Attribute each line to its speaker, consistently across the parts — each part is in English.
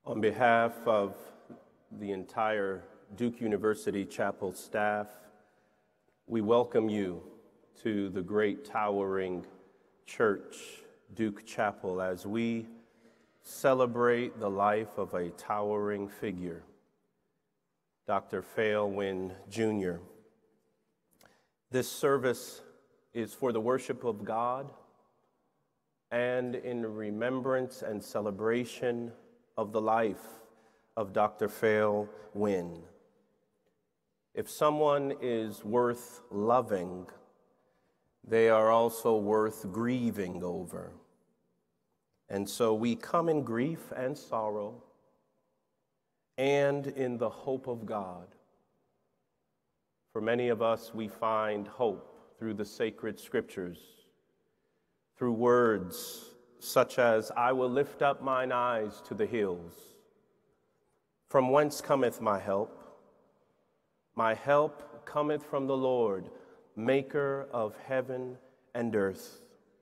Speaker 1: On behalf of the entire Duke University Chapel staff, we welcome you to the great towering church, Duke Chapel, as we celebrate the life of a towering figure, Dr. Phail Wynn, Jr. This service is for the worship of God and in remembrance and celebration of the life of Dr. Phail Wynn. If someone is worth loving, they are also worth grieving over. And so we come in grief and sorrow and in the hope of God. For many of us, we find hope through the sacred scriptures, through words such as, "I will lift up mine eyes to the hills. From whence cometh my help? My help cometh from the Lord, maker of heaven and earth."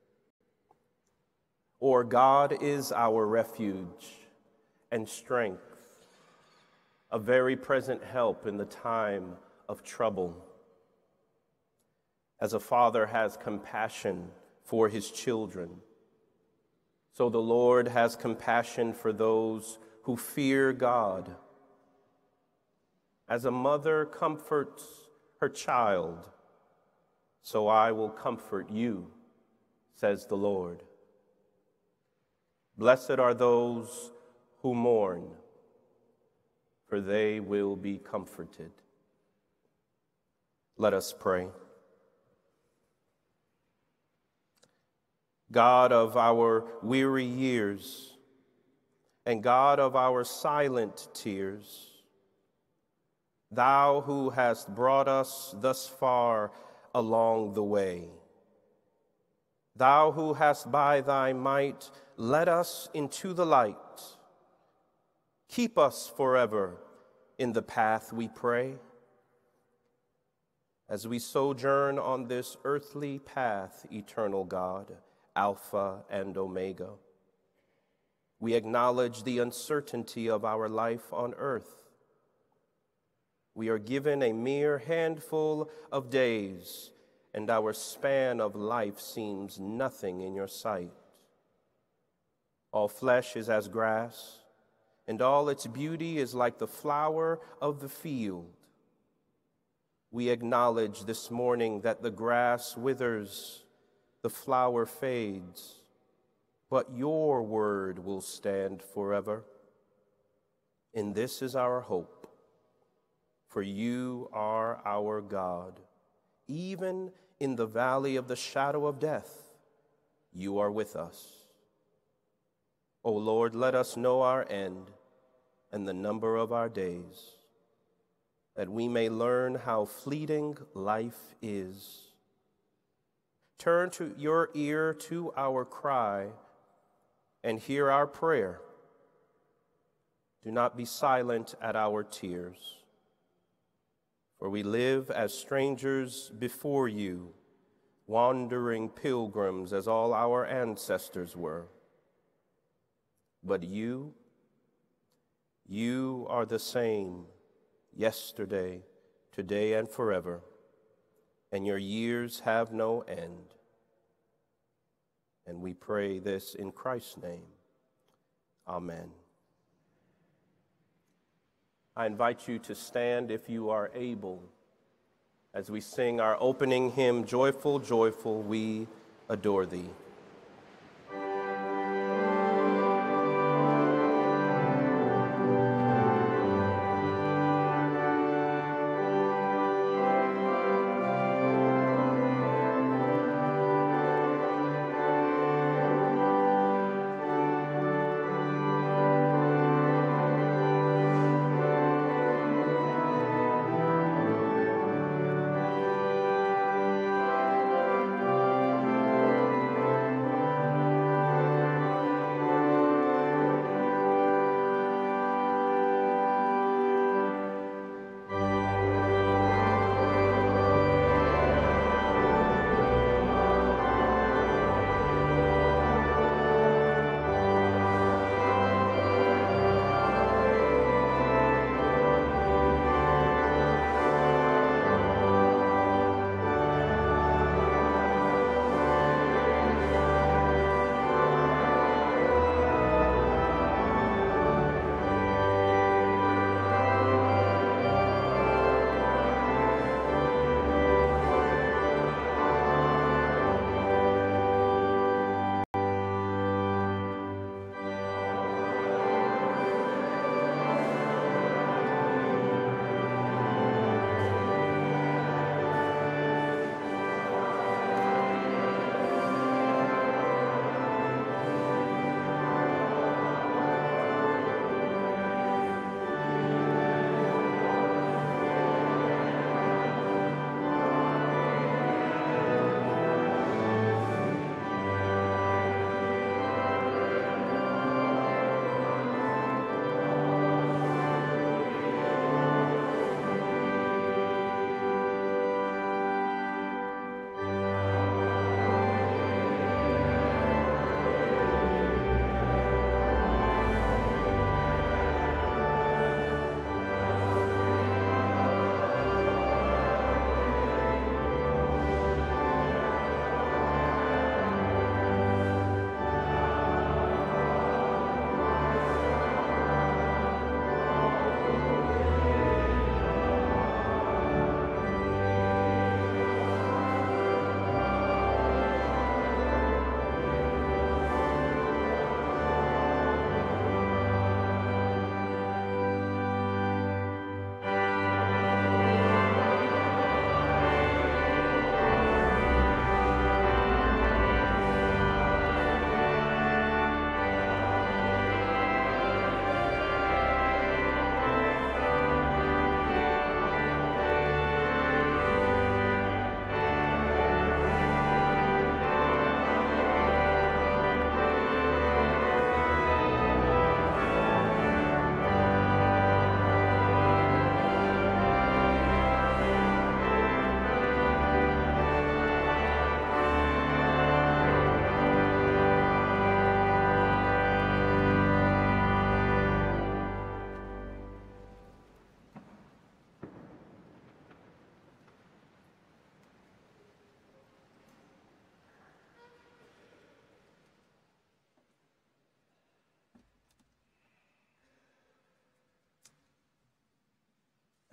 Speaker 1: Or, "God is our refuge and strength, a very present help in the time of trouble." As a father has compassion for his children, so the Lord has compassion for those who fear God. As a mother comforts her child, so I will comfort you, says the Lord. Blessed are those who mourn, for they will be comforted. Let us pray. God of our weary years, and God of our silent tears, Thou who hast brought us thus far along the way, Thou who hast by Thy might led us into the light, keep us forever in the path, we pray. As we sojourn on this earthly path, eternal God, Alpha and Omega, we acknowledge the uncertainty of our life on earth. We are given a mere handful of days, and our span of life seems nothing in your sight. All flesh is as grass, and all its beauty is like the flower of the field. We acknowledge this morning that the grass withers, the flower fades, but your word will stand forever. And this is our hope, for you are our God. Even in the valley of the shadow of death, you are with us. O Lord, let us know our end and the number of our days, that we may learn how fleeting life is. Turn to your ear to our cry and hear our prayer. Do not be silent at our tears, for we live as strangers before you, wandering pilgrims as all our ancestors were. But you are the same yesterday, today, and forever, and your years have no end. And we pray this in Christ's name. Amen. I invite you to stand if you are able as we sing our opening hymn, "Joyful, Joyful, We Adore Thee."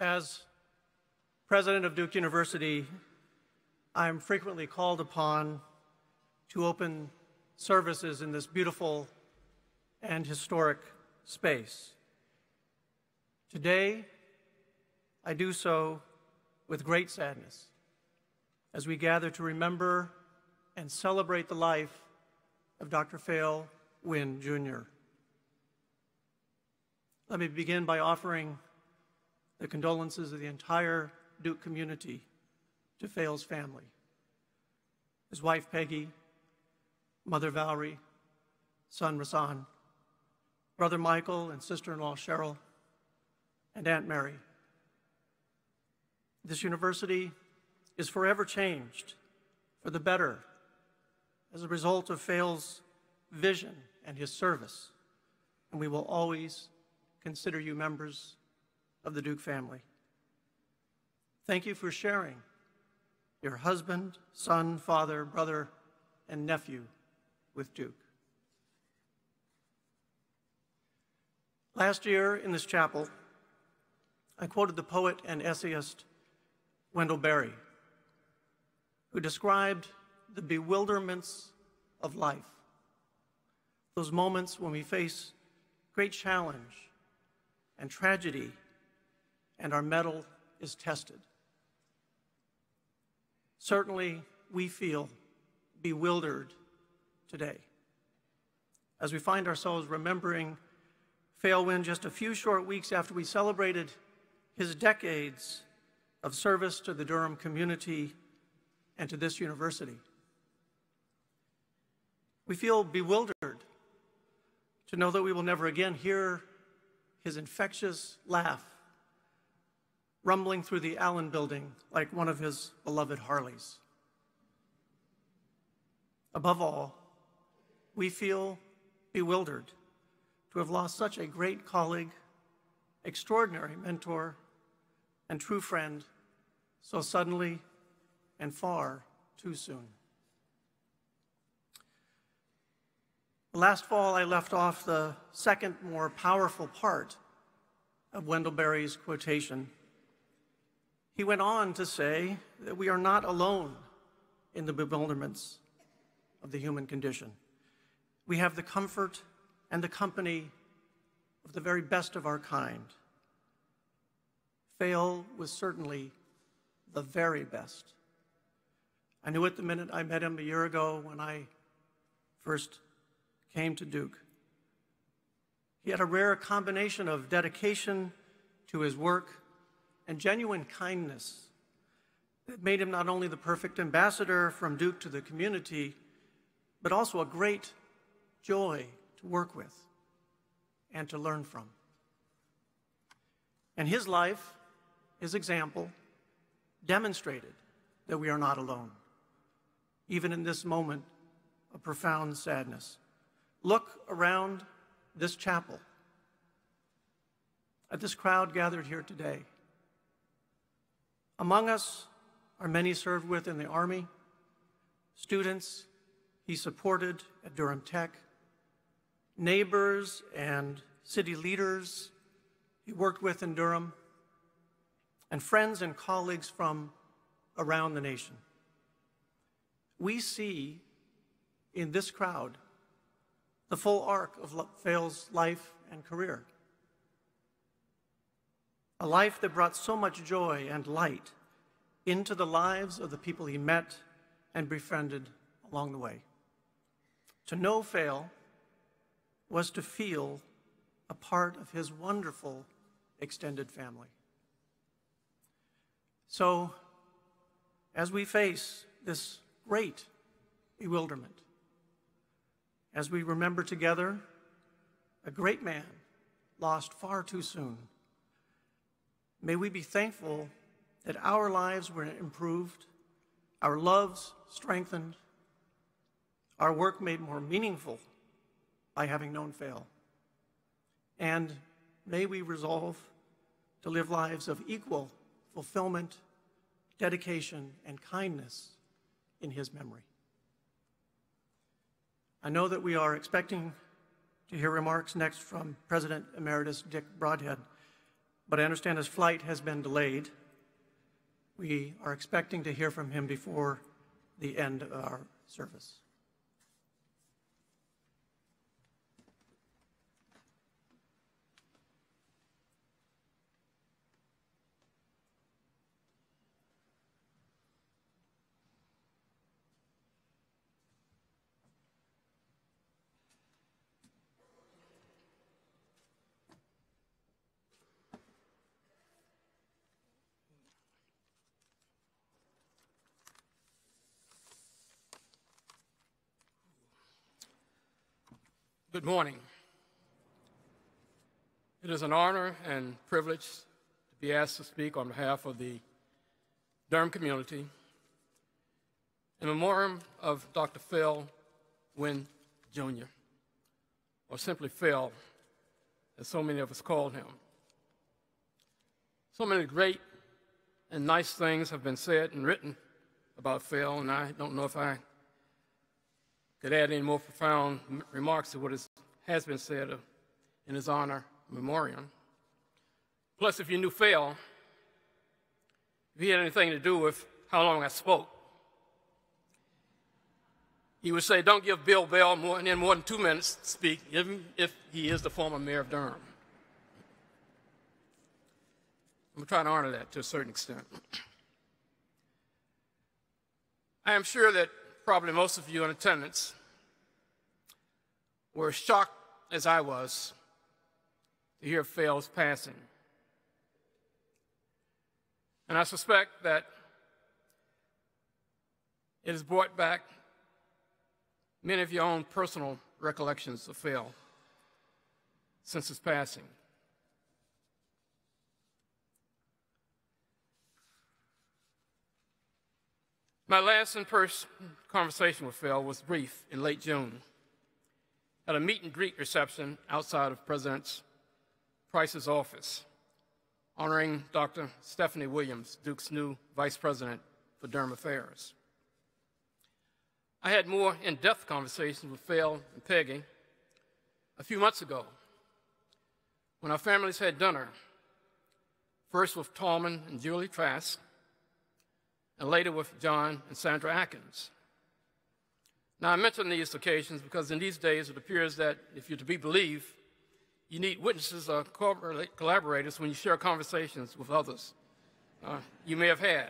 Speaker 2: As president of Duke University, I'm frequently called upon to open services in this beautiful and historic space. Today, I do so with great sadness as we gather to remember and celebrate the life of Dr. Phail Wynn, Jr. Let me begin by offering the condolences of the entire Duke community to Phail's family, his wife Peggy, mother Valerie, son Rasan, brother Michael and sister-in-law Cheryl, and Aunt Mary. This university is forever changed for the better as a result of Phail's vision and his service, and we will always consider you members of the Duke family. Thank you for sharing your husband, son, father, brother, and nephew with Duke. Last year in this chapel, I quoted the poet and essayist Wendell Berry, who described the bewilderments of life, those moments when we face great challenge and tragedy and our mettle is tested. Certainly, we feel bewildered today as we find ourselves remembering Phail Wynn just a few short weeks after we celebrated his decades of service to the Durham community and to this university. We feel bewildered to know that we will never again hear his infectious laugh rumbling through the Allen building like one of his beloved Harleys. Above all, we feel bewildered to have lost such a great colleague, extraordinary mentor, and true friend so suddenly and far too soon. Last fall, I left off the second, more powerful part of Wendell Berry's quotation. He went on to say that we are not alone in the bewilderments of the human condition. We have the comfort and the company of the very best of our kind. Phail was certainly the very best. I knew it the minute I met him a year ago when I first came to Duke. He had a rare combination of dedication to his work and genuine kindness that made him not only the perfect ambassador from Duke to the community, but also a great joy to work with and to learn from. And his life, his example, demonstrated that we are not alone, even in this moment of profound sadness. Look around this chapel, at this crowd gathered here today. Among us are many served with in the Army, students he supported at Durham Tech, neighbors and city leaders he worked with in Durham, and friends and colleagues from around the nation. We see in this crowd the full arc of Phail's life and career. A life that brought so much joy and light into the lives of the people he met and befriended along the way. To know Phail was to feel a part of his wonderful extended family. So, as we face this great bewilderment, as we remember together a great man lost far too soon, may we be thankful that our lives were improved, our loves strengthened, our work made more meaningful by having known Phail. And may we resolve to live lives of equal fulfillment, dedication, and kindness in his memory. I know that we are expecting to hear remarks next from President Emeritus Dick Broadhead, but I understand his flight has been delayed. We are expecting to hear from him before the end of our service.
Speaker 3: Good morning. It is an honor and privilege to be asked to speak on behalf of the Durham community in memoriam of Dr. Phail Wynn, Jr., or simply Phail, as so many of us called him. So many great and nice things have been said and written about Phail, and I don't know if I could add any more profound remarks to what has been said in his honor memoriam. Plus, if you knew Phail, if he had anything to do with how long I spoke, he would say, don't give Bill Bell more than 2 minutes to speak, even if he is the former mayor of Durham. I'm going to try to honor that to a certain extent. I am sure that probably most of you in attendance were as shocked as I was to hear Phail's passing. And I suspect that it has brought back many of your own personal recollections of Phail since his passing. My last in-person conversation with Phail was brief in late June at a meet-and-greet reception outside of President Price's office, honoring Dr. Stephanie Williams, Duke's new vice president for Durham Affairs. I had more in-depth conversations with Phail and Peggy a few months ago when our families had dinner, first with Tallman and Julie Trask, and later with John and Sandra Atkins. Now, I mention these occasions because in these days it appears that if you're to be believed, you need witnesses or collaborators when you share conversations with others you may have had.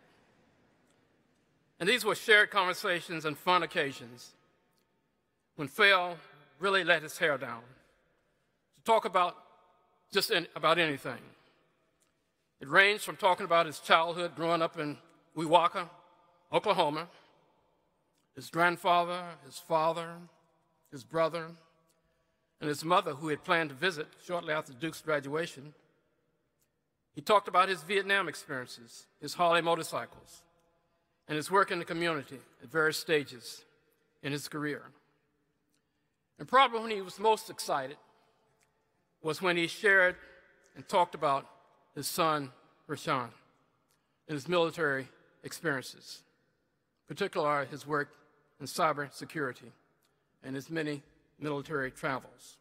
Speaker 3: And these were shared conversations and fun occasions when Phail really let his hair down to talk about about anything. It ranged from talking about his childhood growing up in Weewaka, Oklahoma, his grandfather, his father, his brother, and his mother, who he had planned to visit shortly after Duke's graduation. He talked about his Vietnam experiences, his Harley motorcycles, and his work in the community at various stages in his career. And probably when he was most excited was when he shared and talked about his son, Rashawn, and his military experiences, particularly his work in cybersecurity and his many military travels.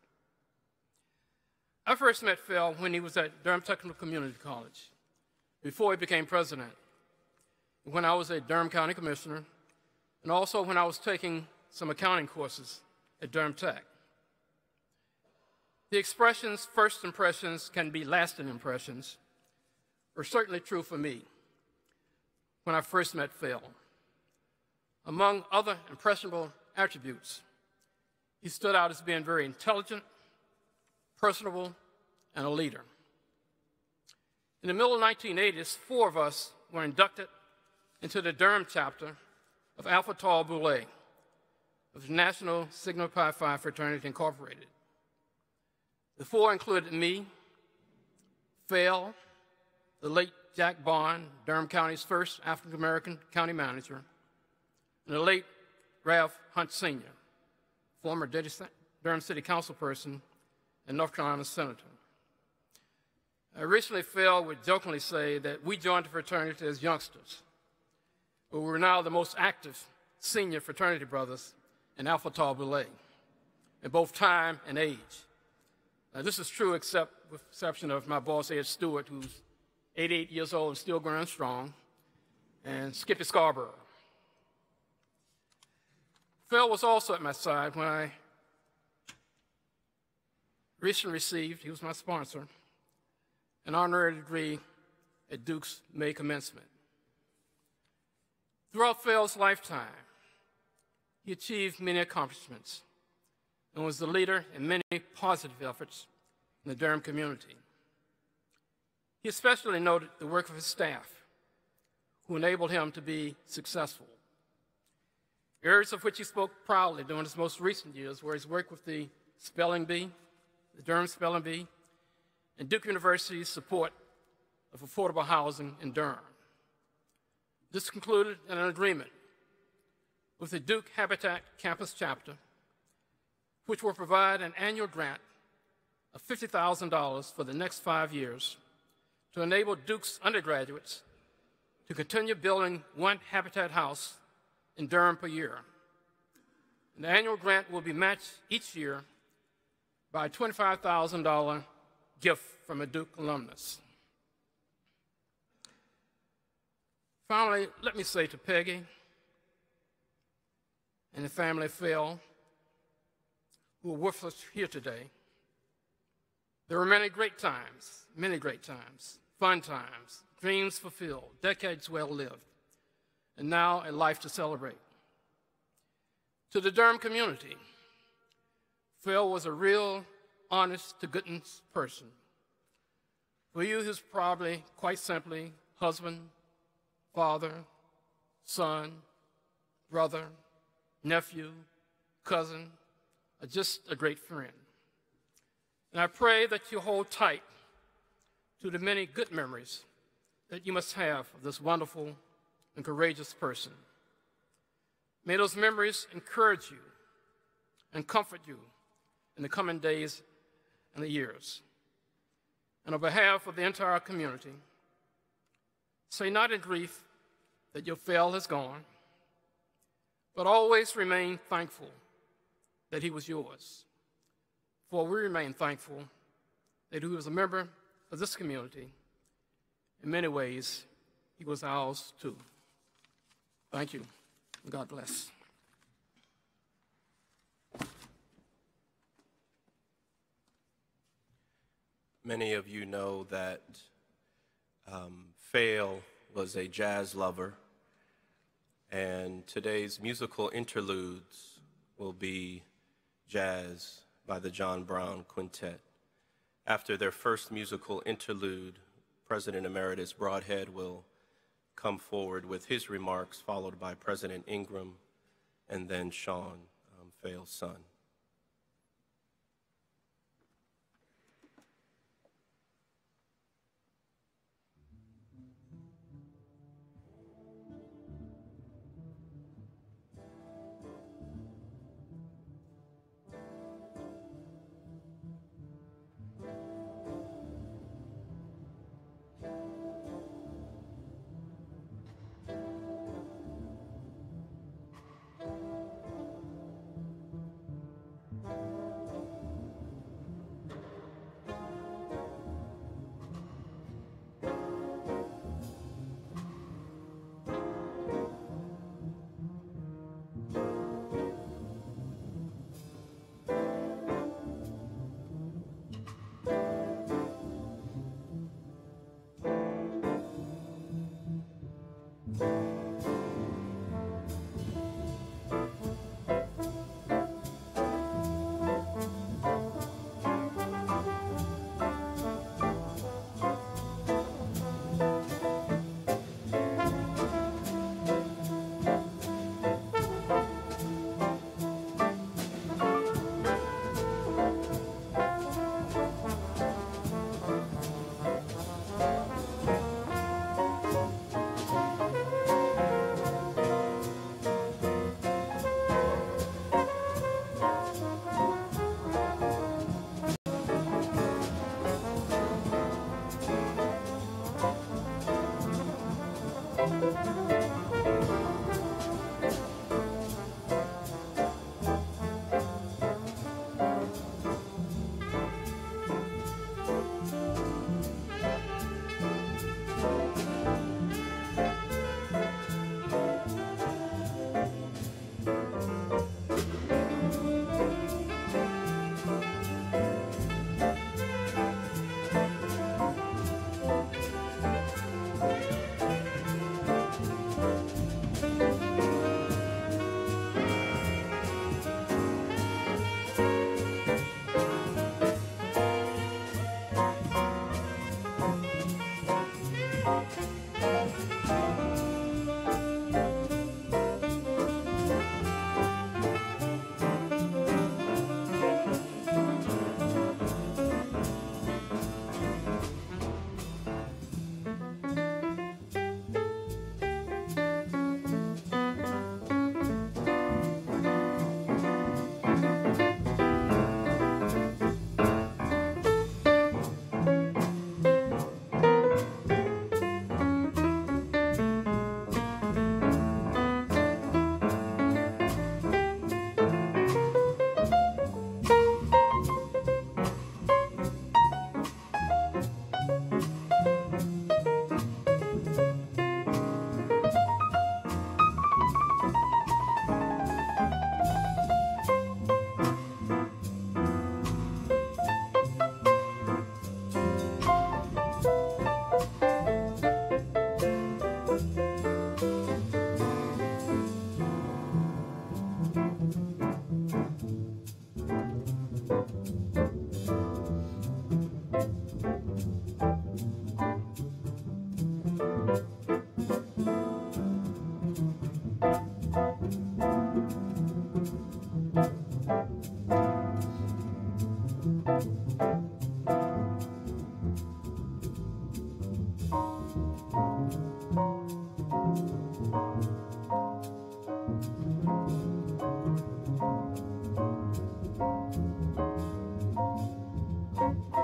Speaker 3: I first met Phail when he was at Durham Technical Community College, before he became president, when I was a Durham County Commissioner, and also when I was taking some accounting courses at Durham Tech. The expressions, first impressions can be lasting impressions, were certainly true for me when I first met Phail. Among other impressionable attributes, he stood out as being very intelligent, personable, and a leader. In the middle of the 1980s, 4 of us were inducted into the Durham chapter of Alpha Tau Boule of the National Sigma Pi Phi Fraternity Incorporated. The 4 included me, Phail, the late Jack Bond, Durham County's first African-American county manager, and the late Ralph Hunt Sr., former Durham City Council person and North Carolina Senator. Recently, Phail would jokingly say that we joined the fraternity as youngsters, but we're now the most active senior fraternity brothers in Alpha Tau Boule, in both time and age. This is true except with the exception of my boss, Ed Stewart, who's 88 years old and still growing strong, and Skippy Scarborough. Phail was also at my side when I recently received, he was my sponsor, an honorary degree at Duke's May commencement. Throughout Phail's lifetime, he achieved many accomplishments and was the leader in many positive efforts in the Durham community. He especially noted the work of his staff, who enabled him to be successful. Areas of which he spoke proudly during his most recent years were his work with the Spelling Bee, the Durham Spelling Bee, and Duke University's support of affordable housing in Durham. This concluded in an agreement with the Duke Habitat Campus Chapter, which will provide an annual grant of $50,000 for the next 5 years to enable Duke's undergraduates to continue building one Habitat house in Durham per year. And the annual grant will be matched each year by a $25,000 gift from a Duke alumnus. Finally, let me say to Peggy and the family of Phail, who are with us here today, there were many great times, fun times, dreams fulfilled, decades well lived, and now a life to celebrate. To the Durham community, Phail was a real, honest-to-goodness person. For you, he's probably, quite simply, husband, father, son, brother, nephew, cousin, or just a great friend. And I pray that you hold tight to the many good memories that you must have of this wonderful and courageous person. May those memories encourage you and comfort you in the coming days and the years. And on behalf of the entire community, say not in grief that your Phail has gone, but always remain thankful that he was yours. For we remain thankful that he was a member of this community. In many ways, he was ours too. Thank you, and God bless.
Speaker 1: Many of you know that Phail was a jazz lover, and today's musical interludes will be jazz by the John Brown Quintet. After their first musical interlude, President Emeritus Broadhead will come forward with his remarks, followed by President Ingram and then Sean, Phail's son.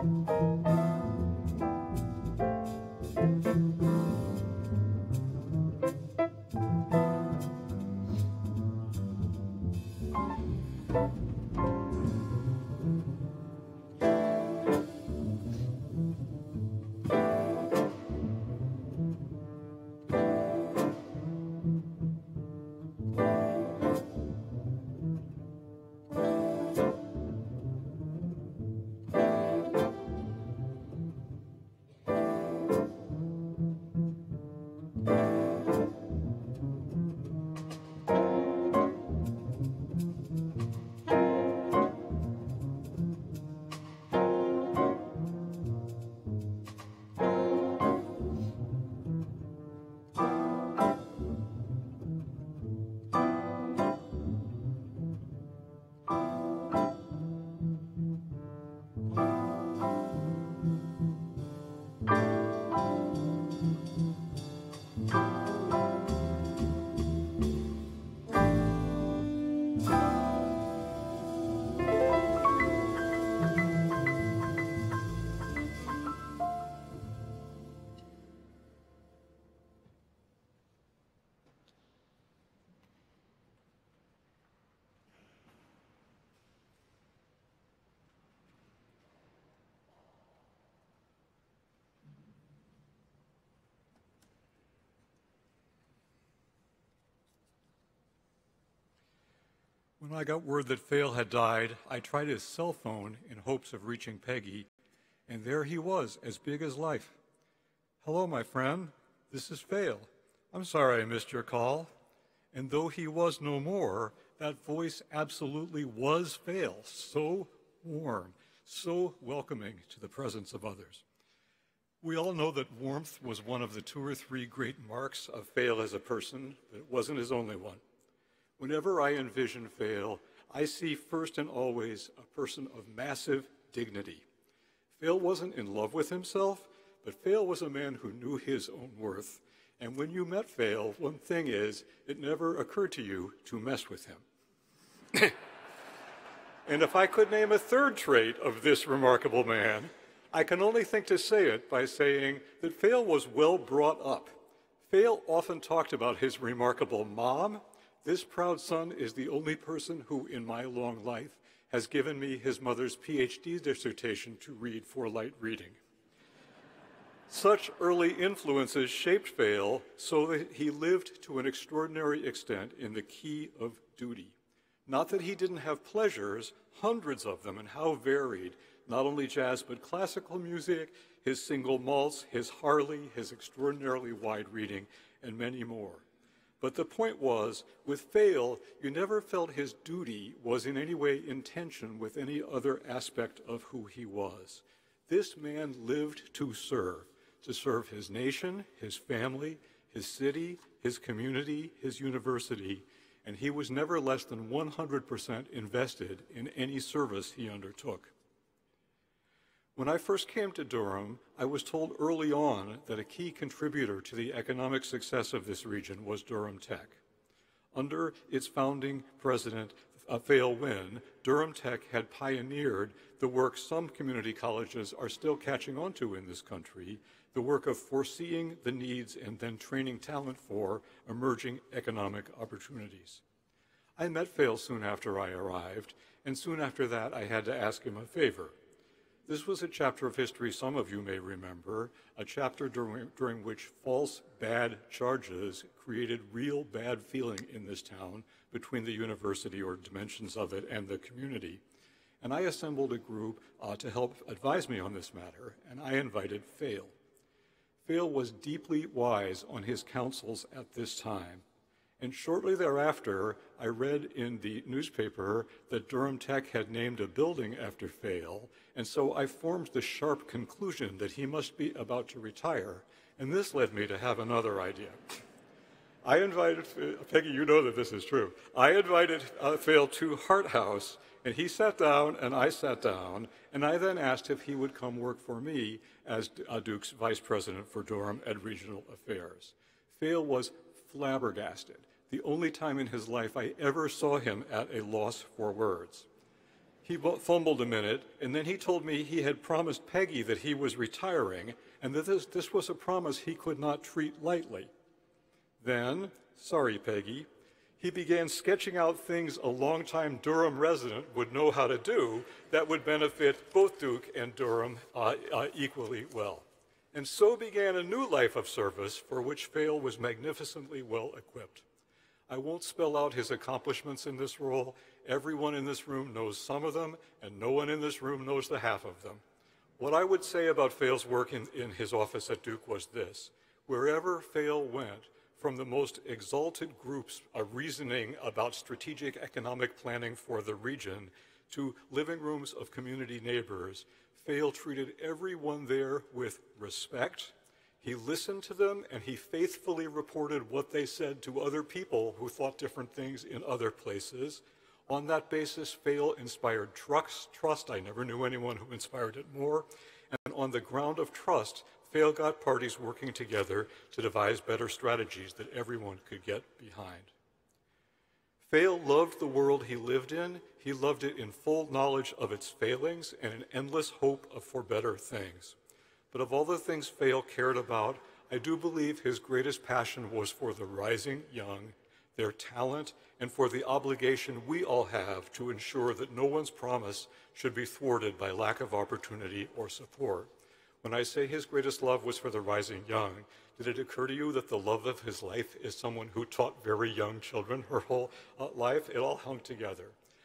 Speaker 4: When I got word that Phail had died, I tried his cell phone in hopes of reaching Peggy, and there he was, as big as life. "Hello, my friend. This is Phail. I'm sorry I missed your call." And though he was no more, that voice absolutely was Phail, so warm, so welcoming to the presence of others. We all know that warmth was one of the 2 or 3 great marks of Phail as a person, but it wasn't his only one. Whenever I envision Phail, I see first and always a person of massive dignity. Phail wasn't in love with himself, but Phail was a man who knew his own worth. And when you met Phail, one thing is, it never occurred to you to mess with him. And if I could name a third trait of this remarkable man, I can only think to say it by saying that Phail was well brought up. Phail often talked about his remarkable mom. This proud son is the only person who, in my long life, has given me his mother's PhD dissertation to read for light reading. Such early influences shaped Phail so that he lived to an extraordinary extent in the key of duty. Not that he didn't have pleasures, hundreds of them, and how varied, not only jazz but classical music, his single malts, his Harley, his extraordinarily wide reading, and many more. But the point was, with Phail, you never felt his duty was in any way in tension with any other aspect of who he was. This man lived to serve his nation, his family, his city, his community, his university, and he was never less than 100% invested in any service he undertook. When I first came to Durham, I was told early on that a key contributor to the economic success of this region was Durham Tech. Under its founding president, Phail Wynn, Durham Tech had pioneered the work some community colleges are still catching on to in this country, the work of foreseeing the needs and then training talent for emerging economic opportunities. I met Phail soon after I arrived, and soon after that I had to ask him a favor. This was a chapter of history some of you may remember, a chapter during which false bad charges created real bad feeling in this town between the university or dimensions of it and the community. And I assembled a group to help advise me on this matter, and I invited Phail. Phail was deeply wise on his counsels at this time. And shortly thereafter, I read in the newspaper that Durham Tech had named a building after Phail, and so I formed the sharp conclusion that he must be about to retire, and this led me to have another idea. I invited, Peggy, you know that this is true, I invited Phail to Hart House, and he sat down and I sat down, and I then asked if he would come work for me as Duke's vice president for Durham Ed Regional Affairs. Phail was flabbergasted. The only time in his life I ever saw him at a loss for words. He fumbled a minute, and then he told me he had promised Peggy that he was retiring, and that this was a promise he could not treat lightly. Then, sorry, Peggy, he began sketching out things a longtime Durham resident would know how to do that would benefit both Duke and Durham equally well. And so began a new life of service for which Phail was magnificently well equipped. I won't spell out his accomplishments in this role. Everyone in this room knows some of them, and no one in this room knows the half of them. What I would say about Phail's work in his office at Duke was this: wherever Phail went, from the most exalted groups of reasoning about strategic economic planning for the region to living rooms of community neighbors, Phail treated everyone there with respect. He listened to them, and he faithfully reported what they said to other people who thought different things in other places. On that basis, Phail inspired trust. I never knew anyone who inspired it more. And on the ground of trust, Phail got parties working together to devise better strategies that everyone could get behind. Phail loved the world he lived in. He loved it in full knowledge of its failings and an endless hope for better things. But of all the things Phail cared about, I do believe his greatest passion was for the rising young, their talent, and for the obligation we all have to ensure that no one's promise should be thwarted by lack of opportunity or support. When I say his greatest love was for the rising young, did it occur to you that the love of his life is someone who taught very young children her whole life? It all hung together.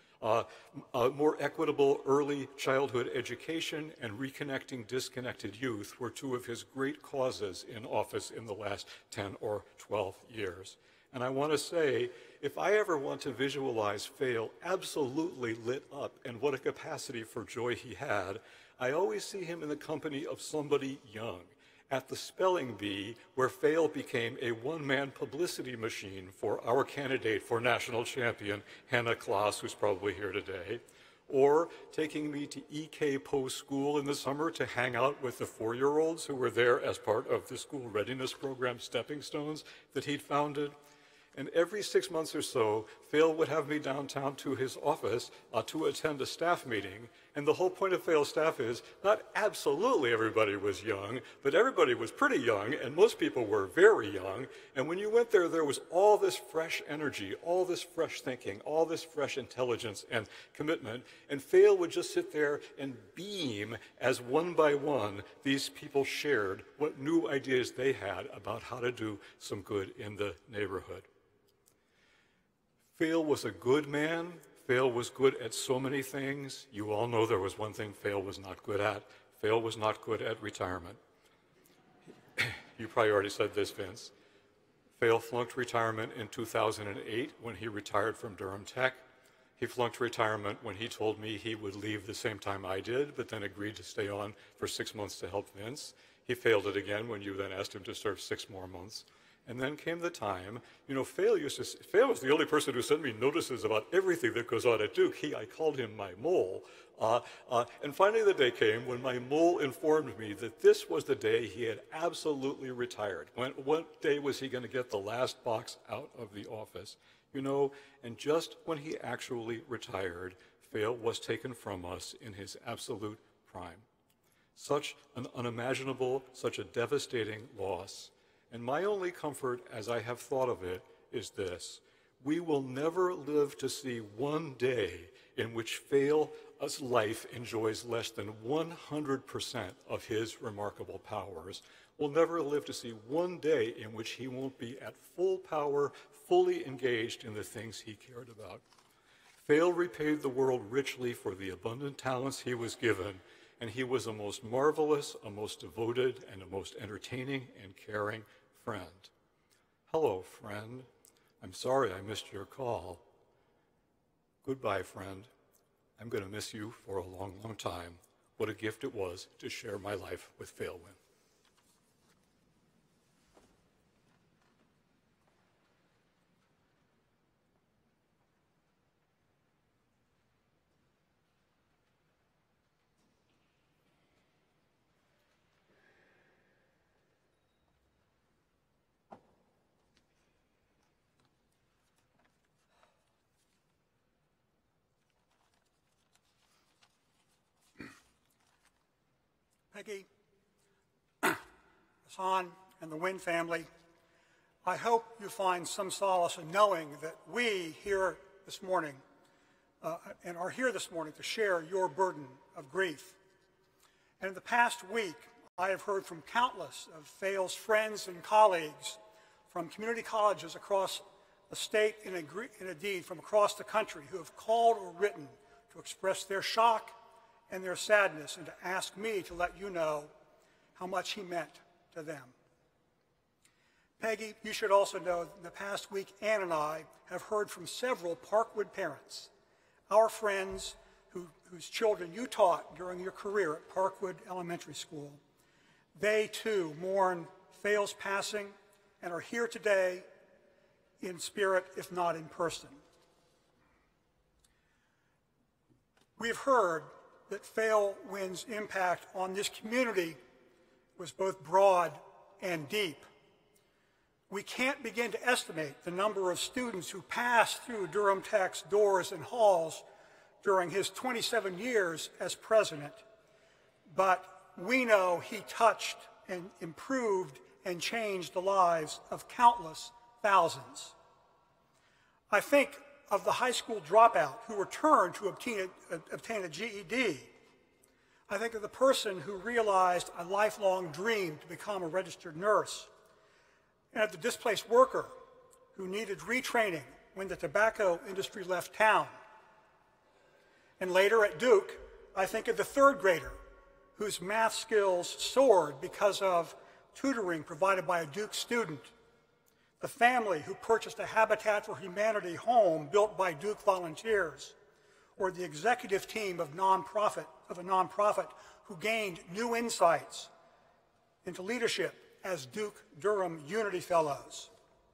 Speaker 4: More equitable early childhood education and reconnecting disconnected youth were two of his great causes in office in the last 10 or 12 years. And I want to say, if I ever want to visualize Phail absolutely lit up and what a capacity for joy he had, I always see him in the company of somebody young. At the spelling bee, where Phail became a one-man publicity machine for our candidate for national champion, Hannah Klaas, who's probably here today, or taking me to EK Post School in the summer to hang out with the 4-year-olds who were there as part of the school readiness program Stepping Stones that he'd founded. And every 6 months or so, Phail would have me downtown to his office to attend a staff meeting. And the whole point of Phail's staff is not absolutely everybody was young, but everybody was pretty young, and most people were very young. And when you went there, there was all this fresh energy, all this fresh thinking, all this fresh intelligence and commitment. And Phail would just sit there and beam as one by one these people shared what new ideas they had about how to do some good in the neighborhood. Phail was a good man. Phail was good at so many things. You all know there was one thing Phail was not good at. Phail was not good at retirement. You probably already said this, Vince. Phail flunked retirement in 2008 when he retired from Durham Tech. He flunked retirement when he told me he would leave the same time I did, but then agreed to stay on for 6 months to help Vince. He failed it again when you then asked him to serve 6 more months. And then came the time, Phail was the only person who sent me notices about everything that goes on at Duke. I called him my mole. And finally the day came when my mole informed me that this was the day he had absolutely retired. What day was he going to get the last box out of the office? And just when he actually retired, Phail was taken from us in his absolute prime. Such an unimaginable, such a devastating loss. And my only comfort, as I have thought of it, is this: we will never live to see one day in which Phail's life enjoys less than 100% of his remarkable powers. We'll never live to see one day in which he won't be at full power, fully engaged in the things he cared about. Phail repaid the world richly for the abundant talents he was given, and he was a most marvelous, a most devoted, and a most entertaining and caring friend. Hello, friend. I'm sorry I missed your call. Goodbye, friend. I'm going to miss you for a long, long time. What a gift it was to share my life with Phail Wynn.
Speaker 5: Peggy, Hassan, and the Wynn family, I hope you find some solace in knowing that we here this morning and are here this morning to share your burden of grief. And in the past week, I have heard from countless of Phail's friends and colleagues from community colleges across the state and indeed from across the country who have called or written to express their shock and their sadness and to ask me to let you know how much he meant to them. Peggy, you should also know that in the past week, Ann and I have heard from several Parkwood parents, our friends whose children you taught during your career at Parkwood Elementary School. They too mourn Phail's passing and are here today in spirit, if not in person. We've heard that Phail Wynn's impact on this community was both broad and deep. We can't begin to estimate the number of students who passed through Durham Tech's doors and halls during his 27 years as president, but we know he touched and improved and changed the lives of countless thousands. I think of the high school dropout who returned to obtain a GED. I think of the person who realized a lifelong dream to become a registered nurse, and of the displaced worker who needed retraining when the tobacco industry left town. And later at Duke, I think of the third grader whose math skills soared because of tutoring provided by a Duke student, the family who purchased a Habitat for Humanity home built by Duke volunteers, or the executive team of a nonprofit who gained new insights into leadership as Duke Durham Unity Fellows.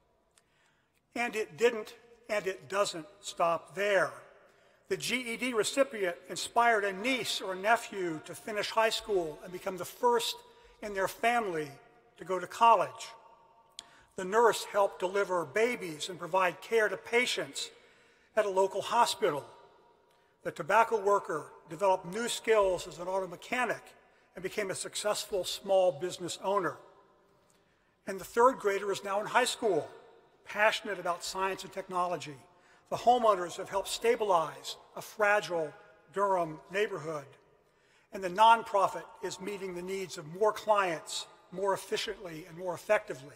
Speaker 5: And it didn't and it doesn't stop there. The GED recipient inspired a niece or nephew to finish high school and become the first in their family to go to college. The nurse helped deliver babies and provide care to patients at a local hospital. The tobacco worker developed new skills as an auto mechanic and became a successful small business owner. And the third grader is now in high school, passionate about science and technology. The homeowners have helped stabilize a fragile Durham neighborhood. And the nonprofit is meeting the needs of more clients more efficiently and more effectively.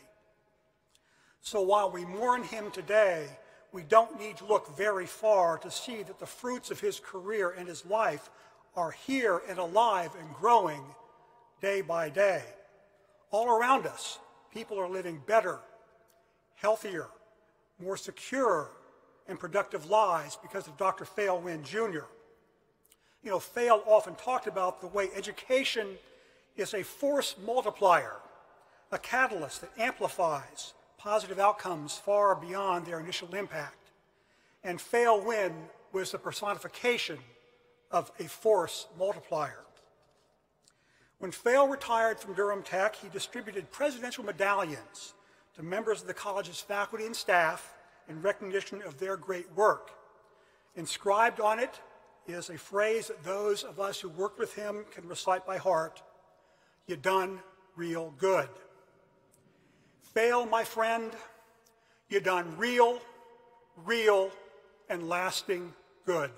Speaker 5: So while we mourn him today, we don't need to look very far to see that the fruits of his career and his life are here and alive and growing day by day. All around us, people are living better, healthier, more secure, and productive lives because of Dr. Phail Wynn, Jr. You know, Phail often talked about the way education is a force multiplier, a catalyst that amplifies positive outcomes far beyond their initial impact. And Phail Wynn was the personification of a force multiplier. When Phail retired from Durham Tech, he distributed presidential medallions to members of the college's faculty and staff in recognition of their great work. Inscribed on it is a phrase that those of us who worked with him can recite by heart: "You done real good." Phail, my friend, you done real, and lasting good.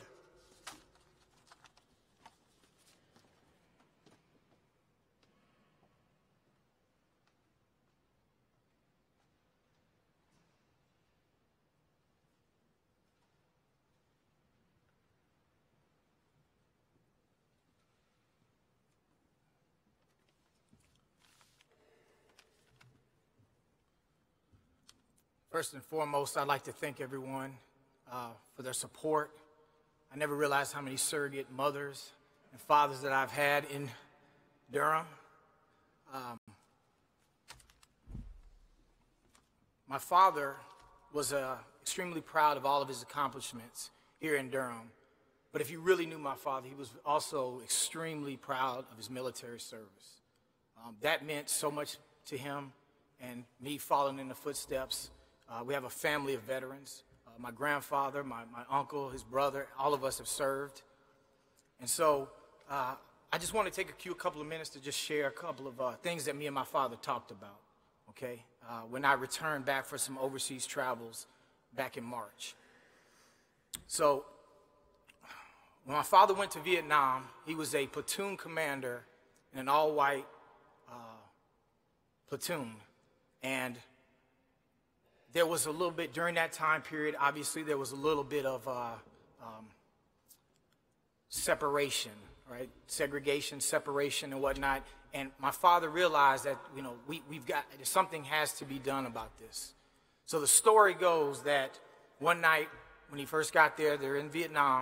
Speaker 6: First and foremost, I'd like to thank everyone for their support. I never realized how many surrogate mothers and fathers that I've had in Durham. My father was extremely proud of all of his accomplishments here in Durham. But if you really knew my father, he was also extremely proud of his military service. That meant so much to him, and me following in the footsteps. We have a family of veterans. My grandfather, my uncle, his brother, all of us have served. And so I just want to take a couple of minutes to just share a couple of things that me and my father talked about, okay, when I returned back for some overseas travels back in March. So when my father went to Vietnam, he was a platoon commander in an all-white platoon. And there was a little bit, during that time period, obviously there was a little bit of separation, right? Segregation, separation, and whatnot. And my father realized that, you know, something has to be done about this. So the story goes that one night when he first got there, they're in Vietnam,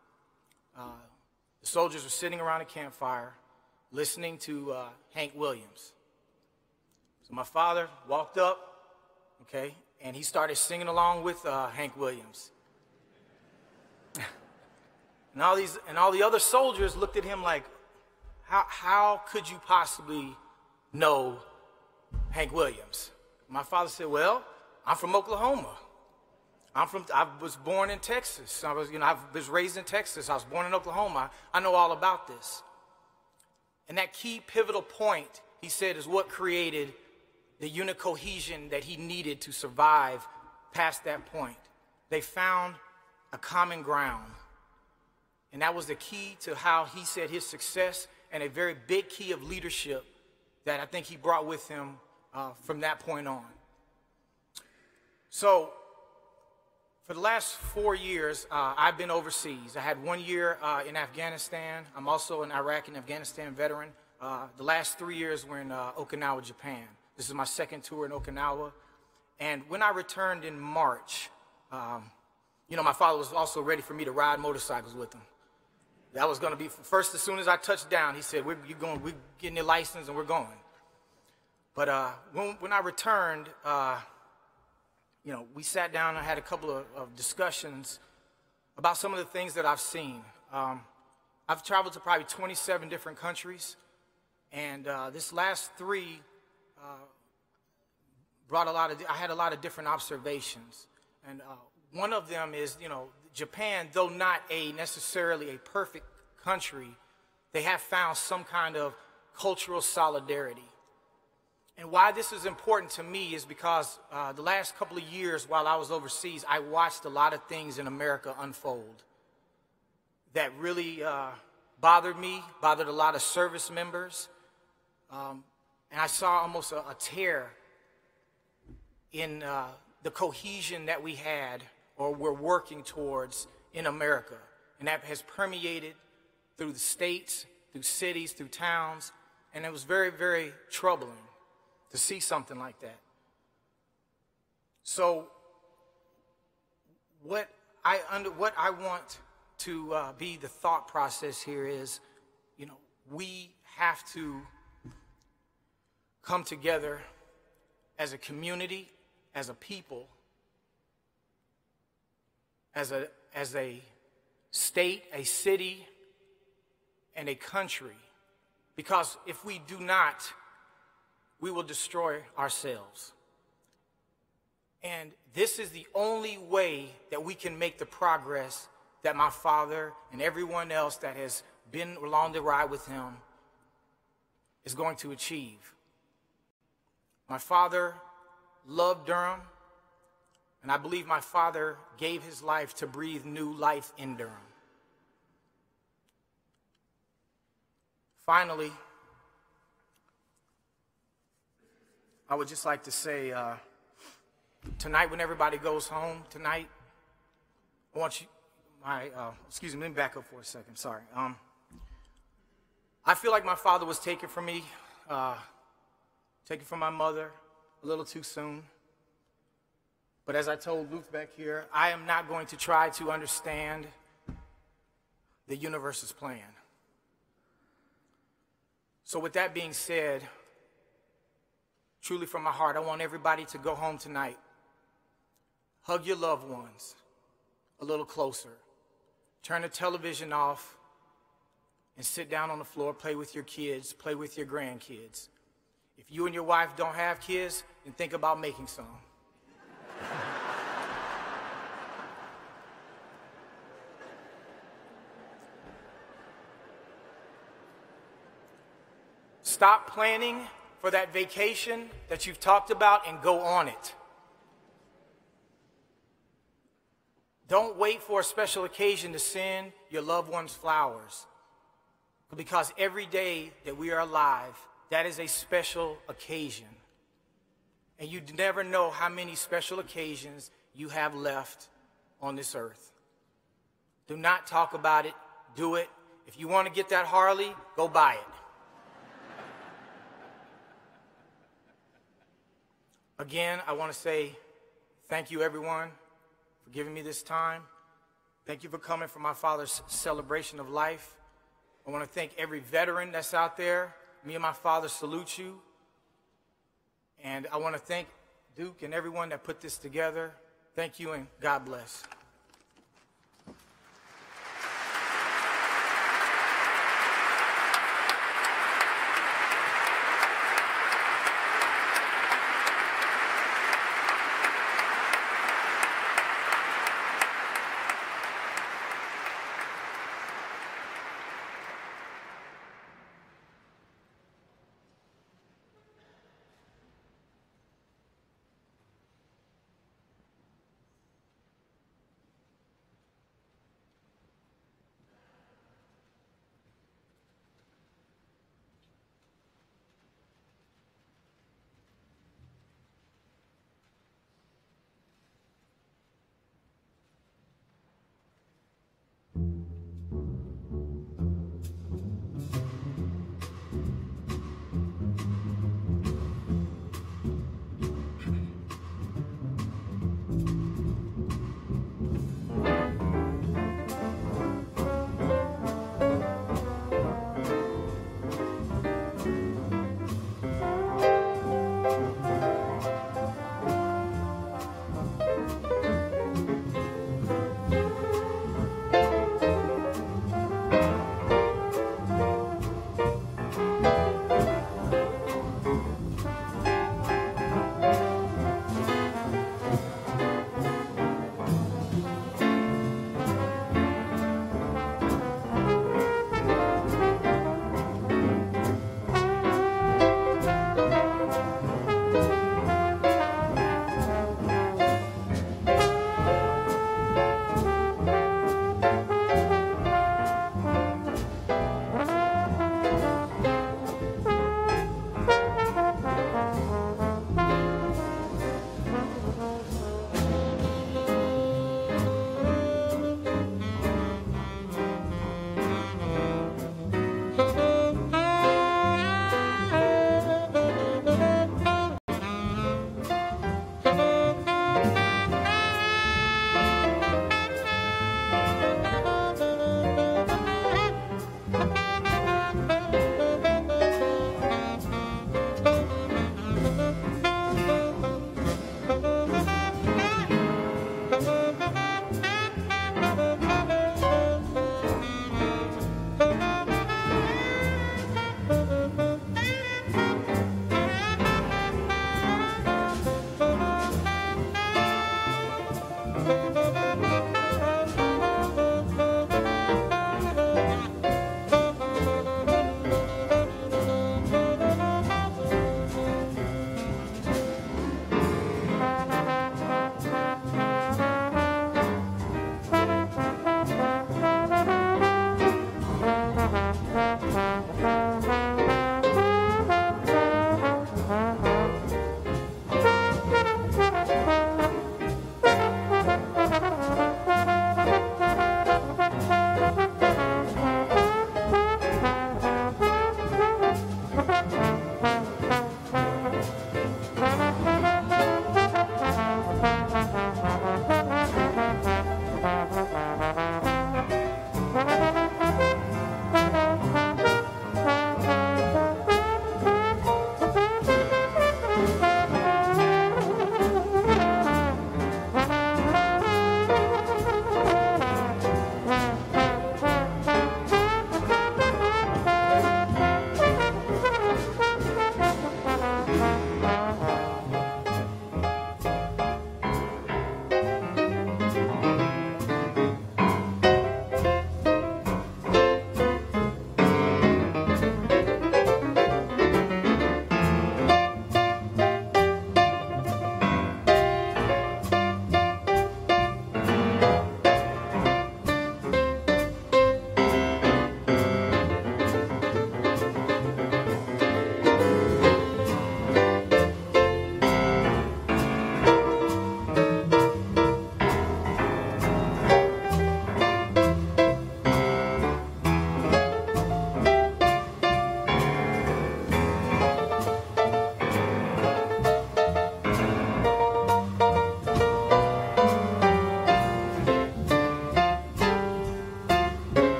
Speaker 6: the soldiers were sitting around a campfire listening to Hank Williams. So my father walked up, okay, and he started singing along with Hank Williams. And all the other soldiers looked at him like, how could you possibly know Hank Williams? My father said, well, I'm from Oklahoma. I was born in Texas. I was raised in Texas. I was born in Oklahoma. I know all about this. And that key pivotal point, he said, is what created the unit cohesion that he needed to survive past that point. They found a common ground. And that was the key to how he said his success, and a very big key of leadership that I think he brought with him from that point on. So for the last 4 years, I've been overseas. I had 1 year in Afghanistan. I'm also an Iraq and Afghanistan veteran. The last 3 years were in Okinawa, Japan. This is my second tour in Okinawa. And when I returned in March, my father was also ready for me to ride motorcycles with him. That was going to be first. As soon as I touched down, he said, we're getting your license and we're going. But when I returned, we sat down and had a couple of discussions about some of the things that I've seen. I've traveled to probably 27 different countries, and this last 3 I had a lot of different observations. And one of them is, Japan, though not necessarily a perfect country, they have found some kind of cultural solidarity. And why this is important to me is because the last couple of years while I was overseas, I watched a lot of things in America unfold that really bothered me, bothered a lot of service members. And I saw almost a tear in the cohesion that we had or we're working towards in America. And that has permeated through the states, through cities, through towns. And it was very, very troubling to see something like that. So what I want to be the thought process here is, we have to come together as a community, as a people, as a state, a city, and a country. Because if we do not, we will destroy ourselves. And this is the only way that we can make the progress that my father and everyone else that has been along the ride with him is going to achieve. My father loved Durham, and I believe my father gave his life to breathe new life in Durham. Finally, I would just like to say, tonight when everybody goes home tonight, I want you, excuse me, let me back up for a second, sorry. I feel like my father was taken from me, taken from my mother a little too soon. But as I told Luke back here, I am not going to try to understand the universe's plan. So with that being said, truly from my heart, I want everybody to go home tonight. Hug your loved ones a little closer. Turn the television off and sit down on the floor, play with your kids, play with your grandkids. If you and your wife don't have kids, then think about making some. stop planning for that vacation that you've talked about and go on it. Don't wait for a special occasion to send your loved ones flowers. Because every day that we are alive, that is a special occasion. And you never know how many special occasions you have left on this earth. Do not talk about it, do it. If you want to get that Harley, go buy it. Again, I want to say thank you, everyone, for giving me this time. Thank you for coming for my father's celebration of life. I want to thank every veteran that's out there. Me and my father salute you. And I want to thank Duke and everyone that put this together. Thank you and God bless.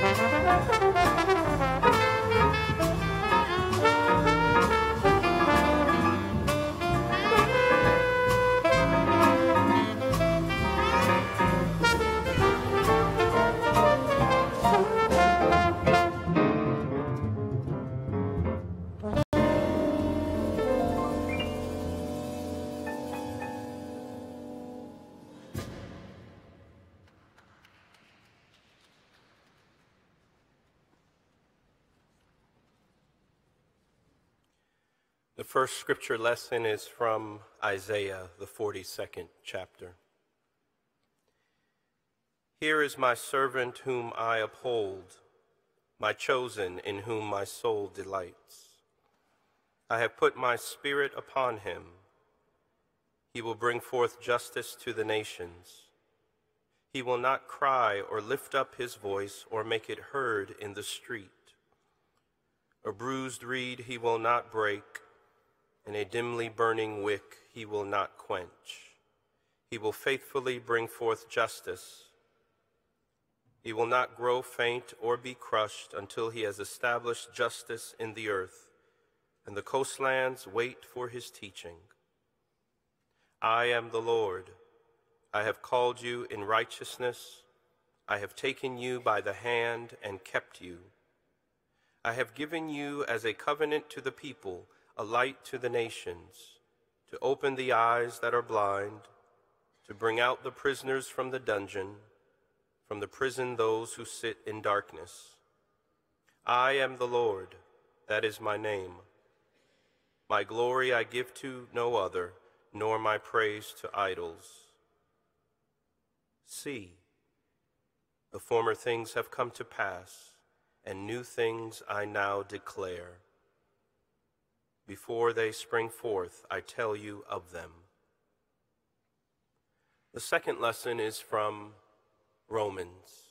Speaker 1: The first scripture lesson is from Isaiah, the 42nd chapter. Here is my servant whom I uphold, my chosen in whom my soul delights. I have put my spirit upon him. He will bring forth justice to the nations. He will not cry or lift up his voice or make it heard in the street. A bruised reed he will not break, and a dimly burning wick he will not quench. He will faithfully bring forth justice. He will not grow faint or be crushed until he has established justice in the earth, and the coastlands wait for his teaching. I am the Lord. I have called you in righteousness. I have taken you by the hand and kept you. I have given you as a covenant to the people, a light to the nations, to open the eyes that are blind, to bring out the prisoners from the dungeon, from the prison those who sit in darkness. I am the Lord, that is my name. My glory I give to no other, nor my praise to idols. See, the former things have come to pass, and new things I now declare. Before they spring forth, I tell you of them. The second lesson is from Romans.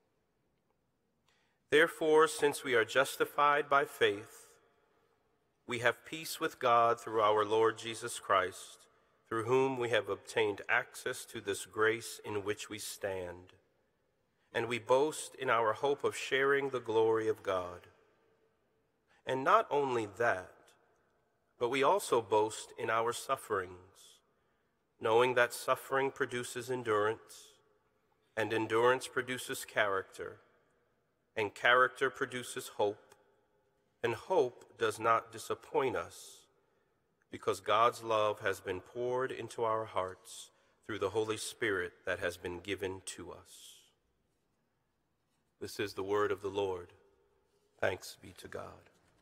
Speaker 1: Therefore, since we are justified by faith, we have peace with God through our Lord Jesus Christ, through whom we have obtained access to this grace in which we stand. And we boast in our hope of sharing the glory of God. And not only that, but we also boast in our sufferings, knowing that suffering produces endurance, and endurance produces character, and character produces hope, and hope does not disappoint us, because God's love has been poured into our hearts through the Holy Spirit that has been given to us. This is the word of the Lord. Thanks be to God.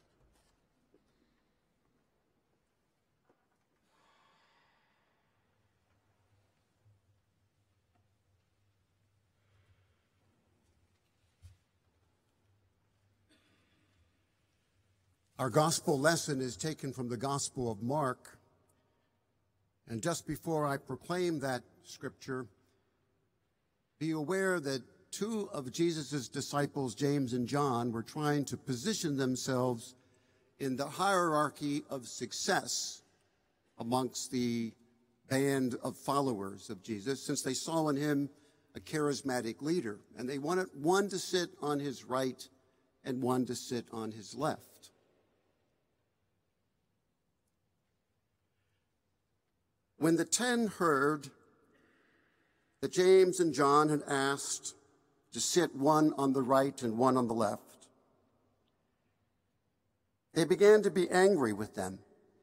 Speaker 7: Our gospel lesson is taken from the Gospel of Mark. And just before I proclaim that scripture, be aware that two of Jesus' disciples, James and John, were trying to position themselves in the hierarchy of success amongst the band of followers of Jesus, since they saw in him a charismatic leader. And they wanted one to sit on his right and one to sit on his left. When the 10 heard that James and John had asked to sit one on the right and one on the left, they began to be angry with them.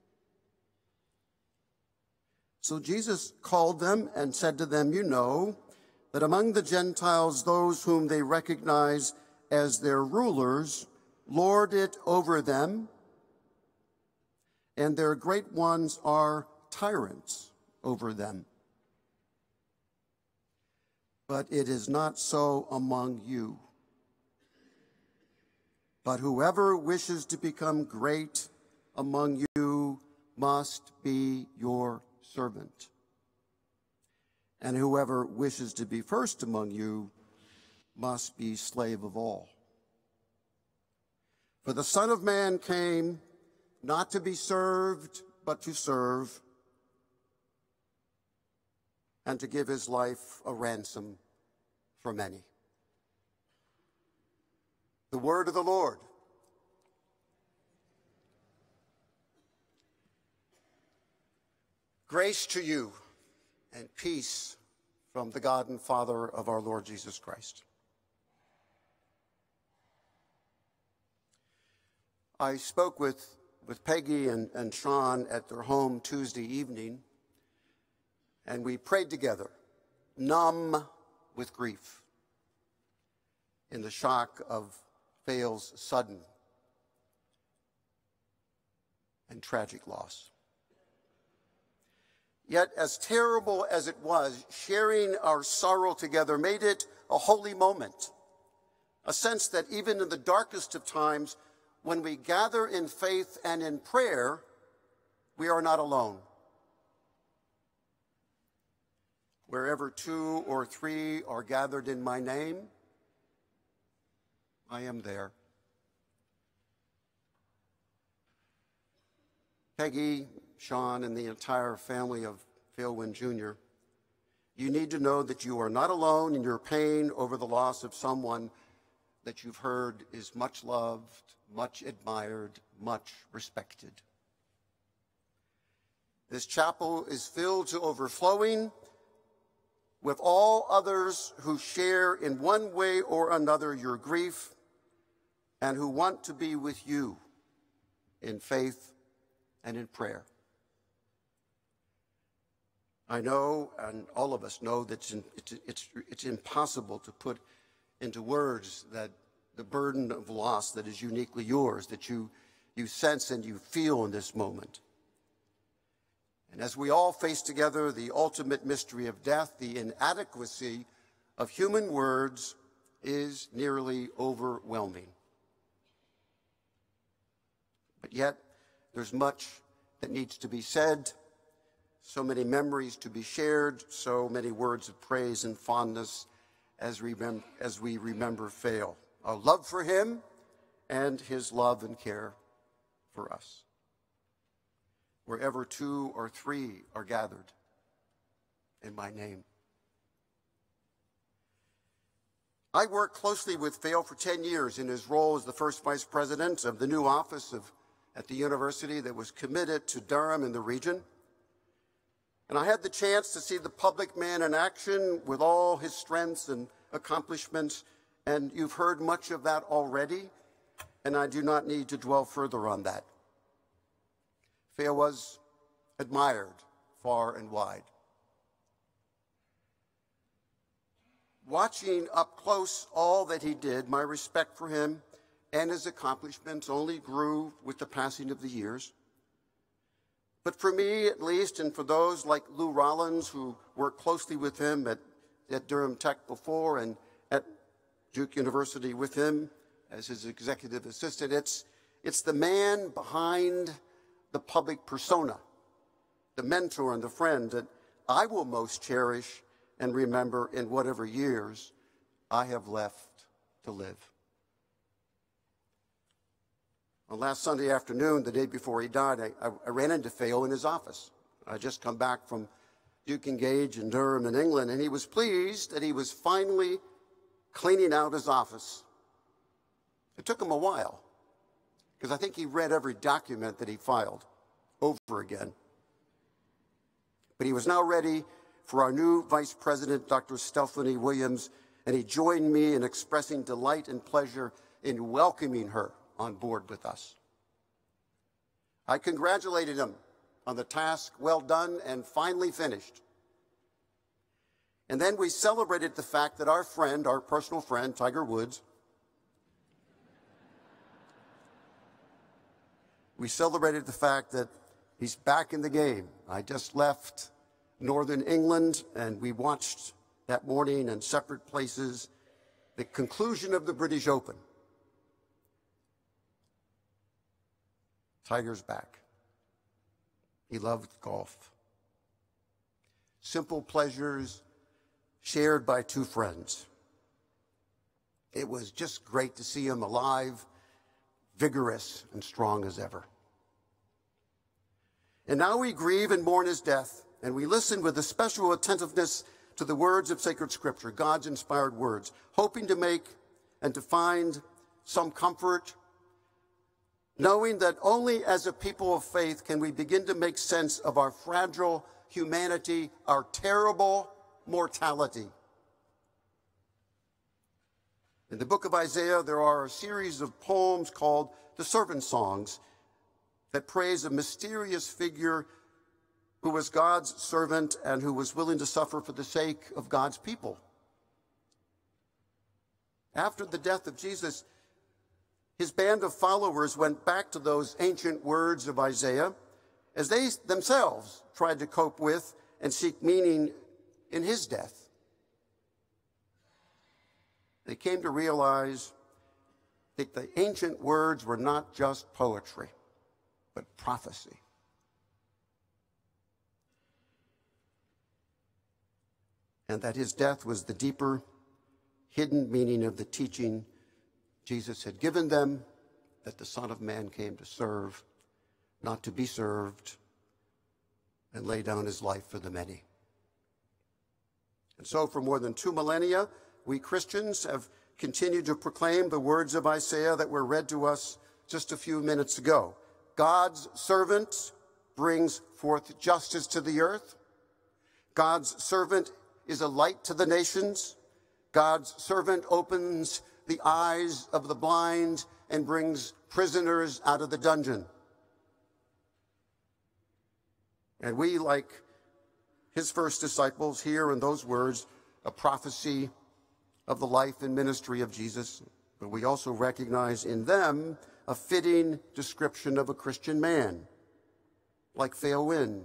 Speaker 7: So Jesus called them and said to them, "You know that among the Gentiles, those whom they recognize as their rulers lord it over them, and their great ones are tyrants over them. But it is not so among you. But whoever wishes to become great among you must be your servant. And whoever wishes to be first among you must be slave of all. For the Son of Man came not to be served, but to serve, and to give his life a ransom for many." The word of the Lord. Grace to you and peace from the God and Father of our Lord Jesus Christ. I spoke with Peggy and Sean at their home Tuesday evening, and we prayed together, numb with grief, in the shock of Phail's sudden and tragic loss. Yet, as terrible as it was, sharing our sorrow together made it a holy moment, a sense that even in the darkest of times, when we gather in faith and in prayer, we are not alone. Wherever 2 or 3 are gathered in my name, I am there. Peggy, Sean, and the entire family of Phail Wynn Jr., you need to know that you are not alone in your pain over the loss of someone that you've heard is much loved, much admired, much respected. This chapel is filled to overflowing with all others who share in one way or another your grief and who want to be with you in faith and in prayer. I know, and all of us know, that it's impossible to put into words that the burden of loss that is uniquely yours, that you sense and you feel in this moment. And as we all face together the ultimate mystery of death, the inadequacy of human words is nearly overwhelming. But yet, there's much that needs to be said, so many memories to be shared, so many words of praise and fondness as we remember Phail, our love for him and his love and care for us. Wherever 2 or 3 are gathered in my name. I worked closely with Phail for 10 years in his role as the first vice president of the new office at the university that was committed to Durham and the region. And I had the chance to see the public man in action with all his strengths and accomplishments, and you've heard much of that already, and I do not need to dwell further on that. Phail was admired far and wide. Watching up close all that he did, my respect for him and his accomplishments only grew with the passing of the years. But for me, at least, and for those like Lou Rollins, who worked closely with him at Durham Tech before and at Duke University with him as his executive assistant, it's the man behind the public persona, the mentor and the friend that I will most cherish and remember in whatever years I have left to live. On last Sunday afternoon, the day before he died, I ran into Phail in his office. I'd just come back from Duke Engage in Durham in England, and he was pleased that he was finally cleaning out his office. It took him a while, because I think he read every document that he filed over again. But he was now ready for our new Vice President, Dr. Stephanie Williams, and he joined me in expressing delight and pleasure in welcoming her on board with us. I congratulated him on the task well done and finally finished. And then we celebrated the fact that our friend, our personal friend, Tiger Woods, we celebrated the fact that he's back in the game. I just left Northern England, and we watched that morning in separate places the conclusion of the British Open. Tiger's back. He loved golf. Simple pleasures shared by 2 friends. It was just great to see him alive, vigorous and strong as ever. And now we grieve and mourn his death, and we listen with a special attentiveness to the words of sacred scripture, God's inspired words, hoping to make and to find some comfort, knowing that only as a people of faith can we begin to make sense of our fragile humanity, our terrible mortality. In the book of Isaiah, there are a series of poems called the Servant Songs that praise a mysterious figure who was God's servant and who was willing to suffer for the sake of God's people. After the death of Jesus, his band of followers went back to those ancient words of Isaiah as they themselves tried to cope with and seek meaning in his death. They came to realize that the ancient words were not just poetry, but prophecy. And that his death was the deeper, hidden meaning of the teaching Jesus had given them, that the Son of Man came to serve, not to be served, and lay down his life for the many. And so for more than 2 millennia, we Christians have continued to proclaim the words of Isaiah that were read to us just a few minutes ago. God's servant brings forth justice to the earth. God's servant is a light to the nations. God's servant opens the eyes of the blind and brings prisoners out of the dungeon. And we, like his first disciples, hear in those words a prophecy of the life and ministry of Jesus, but we also recognize in them a fitting description of a Christian man, like Phail Wynn,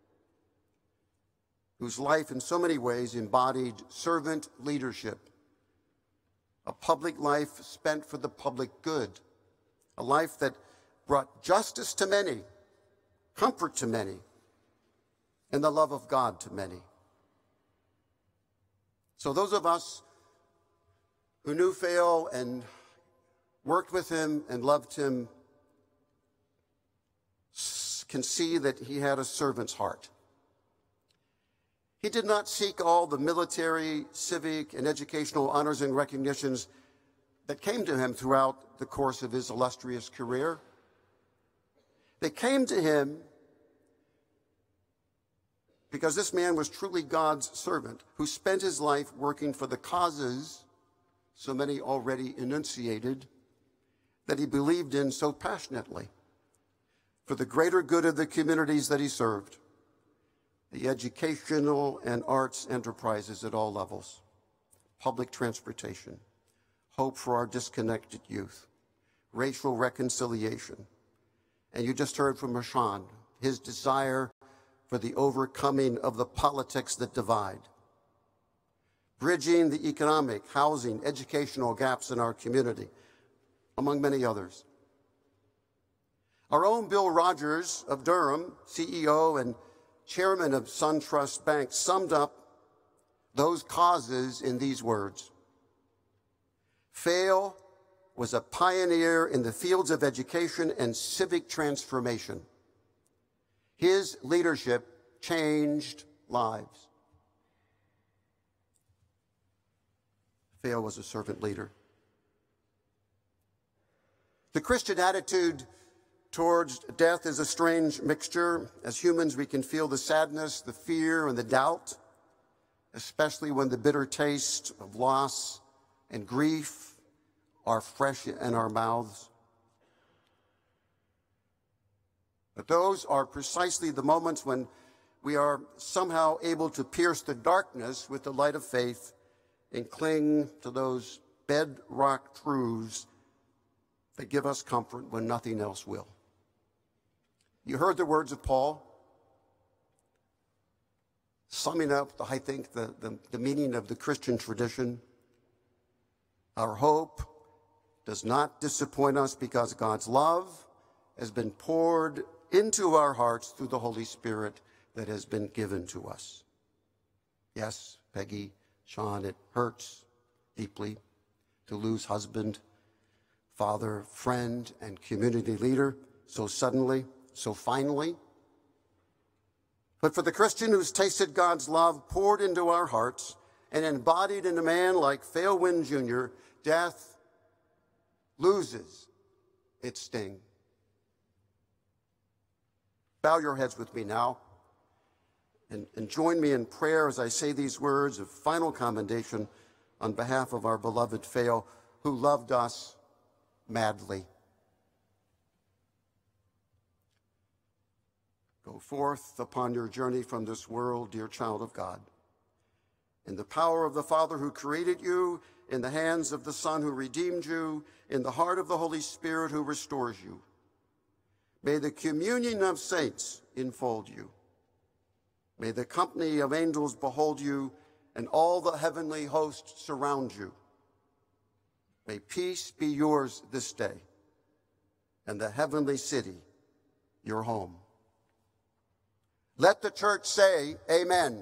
Speaker 7: whose life in so many ways embodied servant leadership, a public life spent for the public good, a life that brought justice to many, comfort to many, and the love of God to many. So those of us who knew Phail and worked with him and loved him can see that he had a servant's heart. He did not seek all the military, civic, and educational honors and recognitions that came to him throughout the course of his illustrious career. They came to him because this man was truly God's servant who spent his life working for the causes so many already enunciated, that he believed in so passionately, for the greater good of the communities that he served, the educational and arts enterprises at all levels, public transportation, hope for our disconnected youth, racial reconciliation. And you just heard from Rashawn, his desire for the overcoming of the politics that divide, bridging the economic, housing, educational gaps in our community, among many others. Our own Bill Rogers of Durham, CEO and chairman of SunTrust Bank, summed up those causes in these words: Phail was a pioneer in the fields of education and civic transformation. His leadership changed lives. Phail was a servant leader. The Christian attitude towards death is a strange mixture. As humans, we can feel the sadness, the fear, and the doubt, especially when the bitter taste of loss and grief are fresh in our mouths. But those are precisely the moments when we are somehow able to pierce the darkness with the light of faith and cling to those bedrock truths that give us comfort when nothing else will. You heard the words of Paul, summing up, I think, the meaning of the Christian tradition. Our hope does not disappoint us because God's love has been poured into our hearts through the Holy Spirit that has been given to us. Yes, Peggy, Sean, it hurts deeply to lose husband, father, friend, and community leader so suddenly, so finally. But for the Christian who's tasted God's love poured into our hearts and embodied in a man like Phail Wynn Jr., death loses its sting. Bow your heads with me now and join me in prayer as I say these words of final commendation on behalf of our beloved Phail, who loved us madly. Go forth upon your journey from this world, dear child of God, in the power of the Father who created you, in the hands of the Son who redeemed you, in the heart of the Holy Spirit who restores you. May the communion of saints enfold you. May the company of angels behold you, and all the heavenly hosts surround you. May peace be yours this day, and the heavenly city your home. Let the church say, Amen.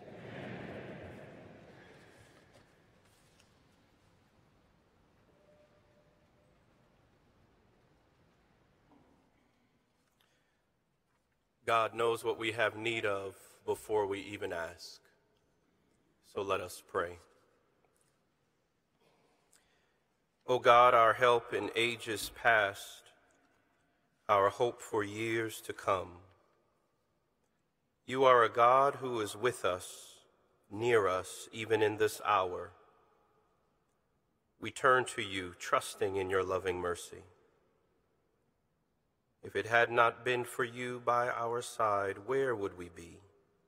Speaker 1: God knows what we have need of before we even ask. So let us pray. O God, our help in ages past, our hope for years to come, you are a God who is with us, near us, even in this hour. We turn to you, trusting in your loving mercy. If it had not been for you by our side, where would we be?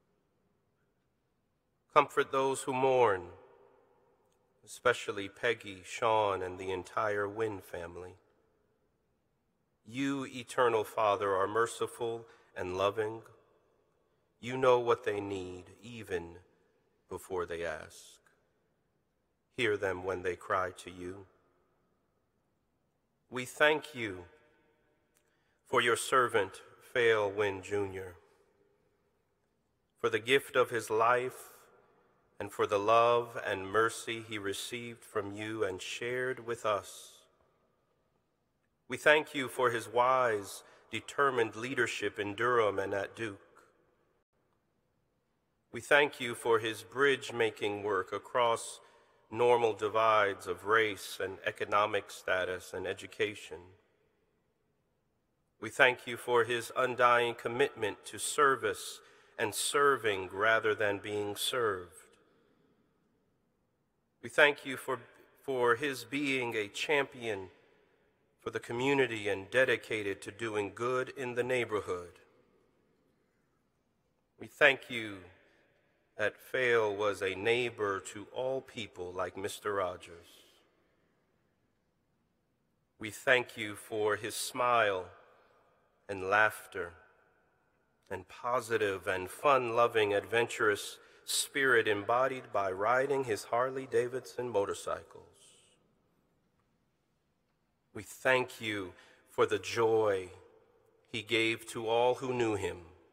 Speaker 1: Comfort those who mourn, especially Peggy, Sean, and the entire Wynn family. You, eternal Father, are merciful and loving. You know what they need, even before they ask. Hear them when they cry to you. We thank you for your servant, Phail Wynn Jr., for the gift of his life and for the love and mercy he received from you and shared with us. We thank you for his wise, determined leadership in Durham and at Duke. We thank you for his bridge-making work across normal divides of race and economic status and education. We thank you for his undying commitment to service and serving rather than being served. We thank you for his being a champion for the community and dedicated to doing good in the neighborhood. We thank you that Phail was a neighbor to all people like Mr. Rogers. We thank you for his smile and laughter and positive and fun-loving, adventurous spirit embodied by riding his Harley-Davidson motorcycles. We thank you for the joy he gave to all who knew him,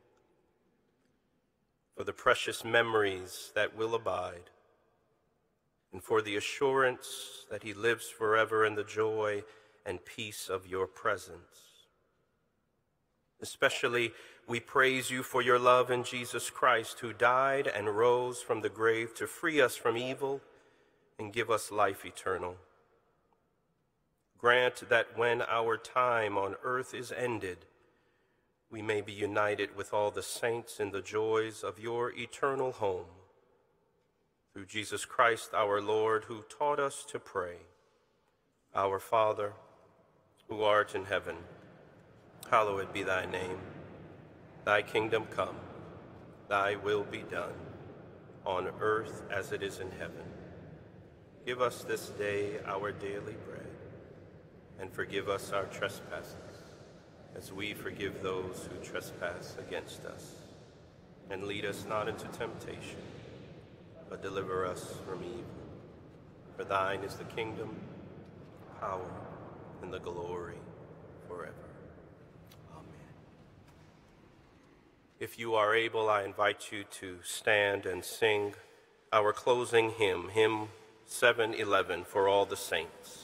Speaker 1: for the precious memories that will abide, and for the assurance that he lives forever in the joy and peace of your presence. Especially, we praise you for your love in Jesus Christ, who died and rose from the grave to free us from evil and give us life eternal. Grant that when our time on earth is ended, we may be united with all the saints in the joys of your eternal home. Through Jesus Christ our Lord, who taught us to pray, Our Father, who art in heaven, hallowed be thy name. Thy kingdom come, thy will be done, on earth as it is in heaven. Give us this day our daily bread, and forgive us our trespasses, as we forgive those who trespass against us. And lead us not into temptation, but deliver us from evil. For thine is the kingdom, power, and the glory forever. If you are able, I invite you to stand and sing our closing hymn, hymn 711, For All the Saints.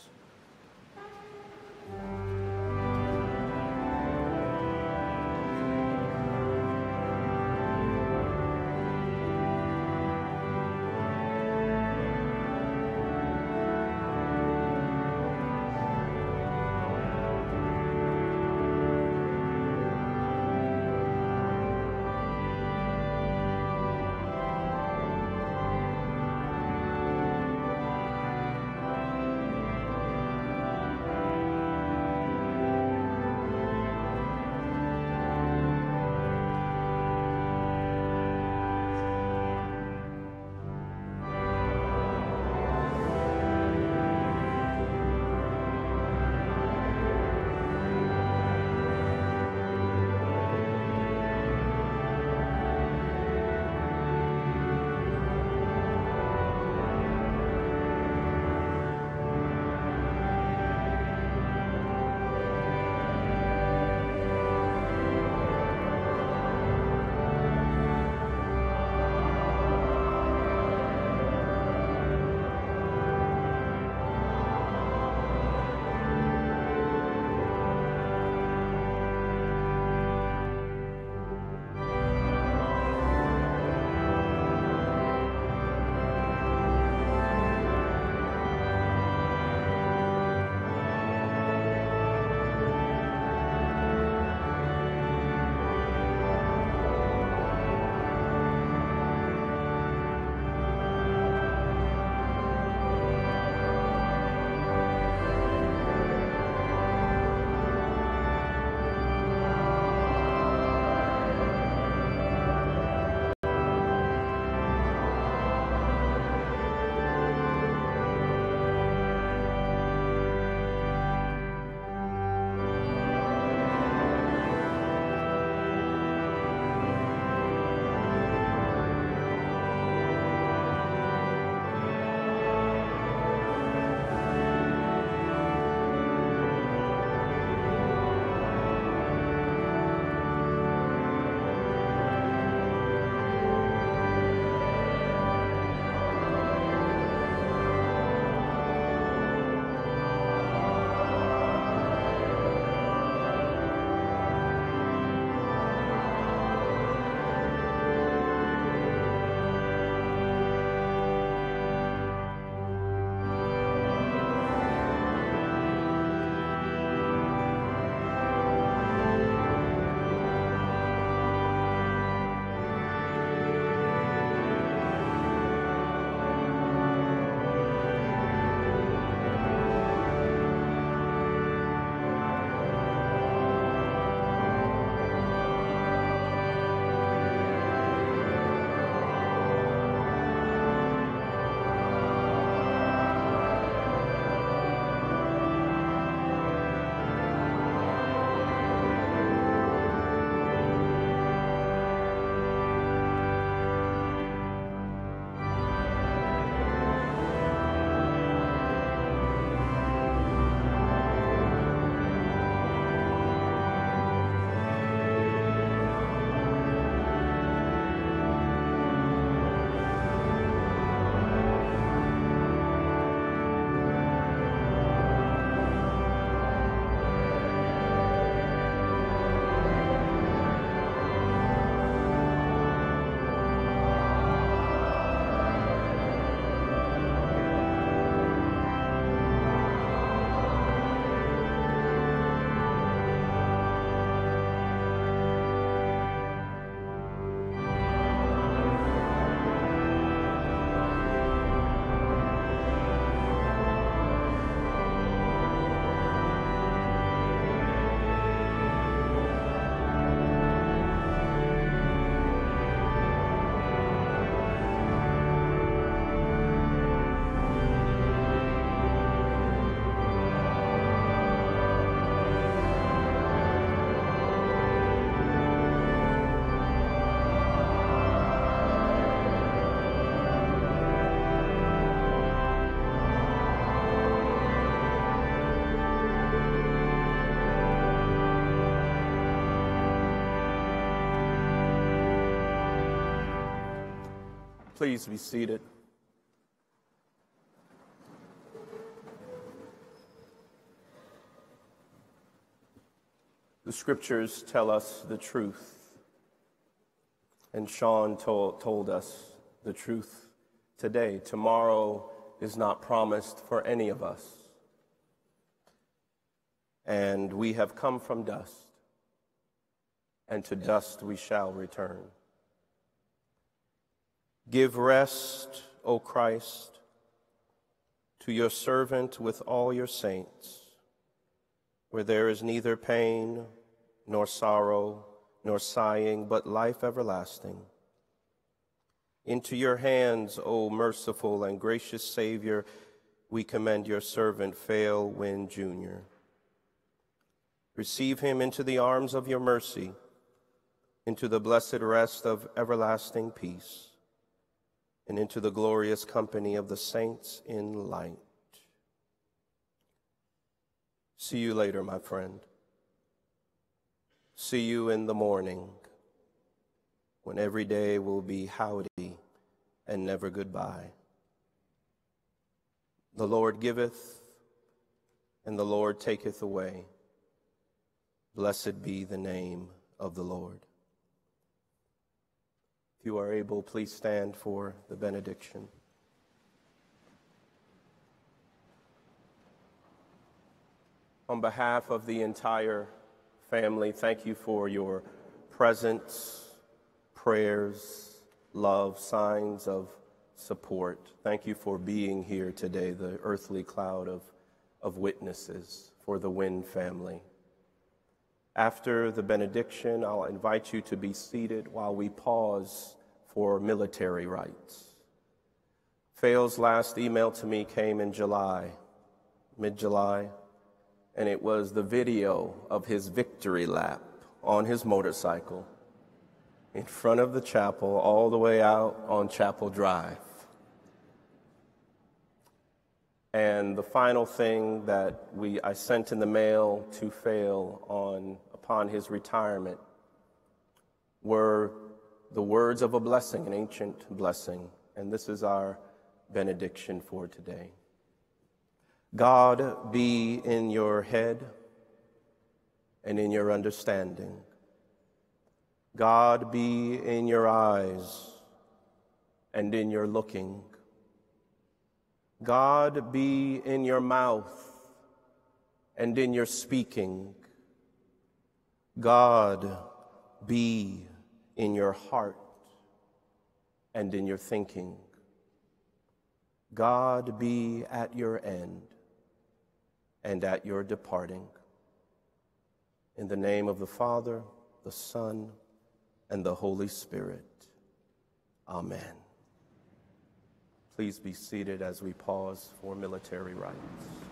Speaker 1: Please be seated. The scriptures tell us the truth, and Sean told us the truth today. Tomorrow is not promised for any of us, and we have come from dust, and to dust we shall return. Give rest, O Christ, to your servant with all your saints, where there is neither pain, nor sorrow, nor sighing, but life everlasting. Into your hands, O merciful and gracious Savior, we commend your servant, Phail, Wynn, Jr. Receive him into the arms of your mercy, into the blessed rest of everlasting peace, and into the glorious company of the saints in light. See you later, my friend. See you in the morning, when every day will be howdy and never goodbye. The Lord giveth, and the Lord taketh away. Blessed be the name of the Lord. If you are able, please stand for the benediction. On behalf of the entire family, thank you for your presence, prayers, love, signs of support. Thank you for being here today, the earthly cloud of witnesses for the Wynn family. After the benediction, I'll invite you to be seated while we pause for military rites. Phail's last email to me came in July, mid-July, and it was the video of his victory lap on his motorcycle in front of the chapel all the way out on Chapel Drive. And the final thing that I sent in the mail to Phail upon his retirement were the words of a blessing, an ancient blessing. And this is our benediction for today. God be in your head and in your understanding. God be in your eyes and in your looking. God be in your mouth and in your speaking. God be in your heart and in your thinking. God be at your end and at your departing. In the name of the Father, the Son, and the Holy Spirit. Amen. Please be seated as we pause for military rites.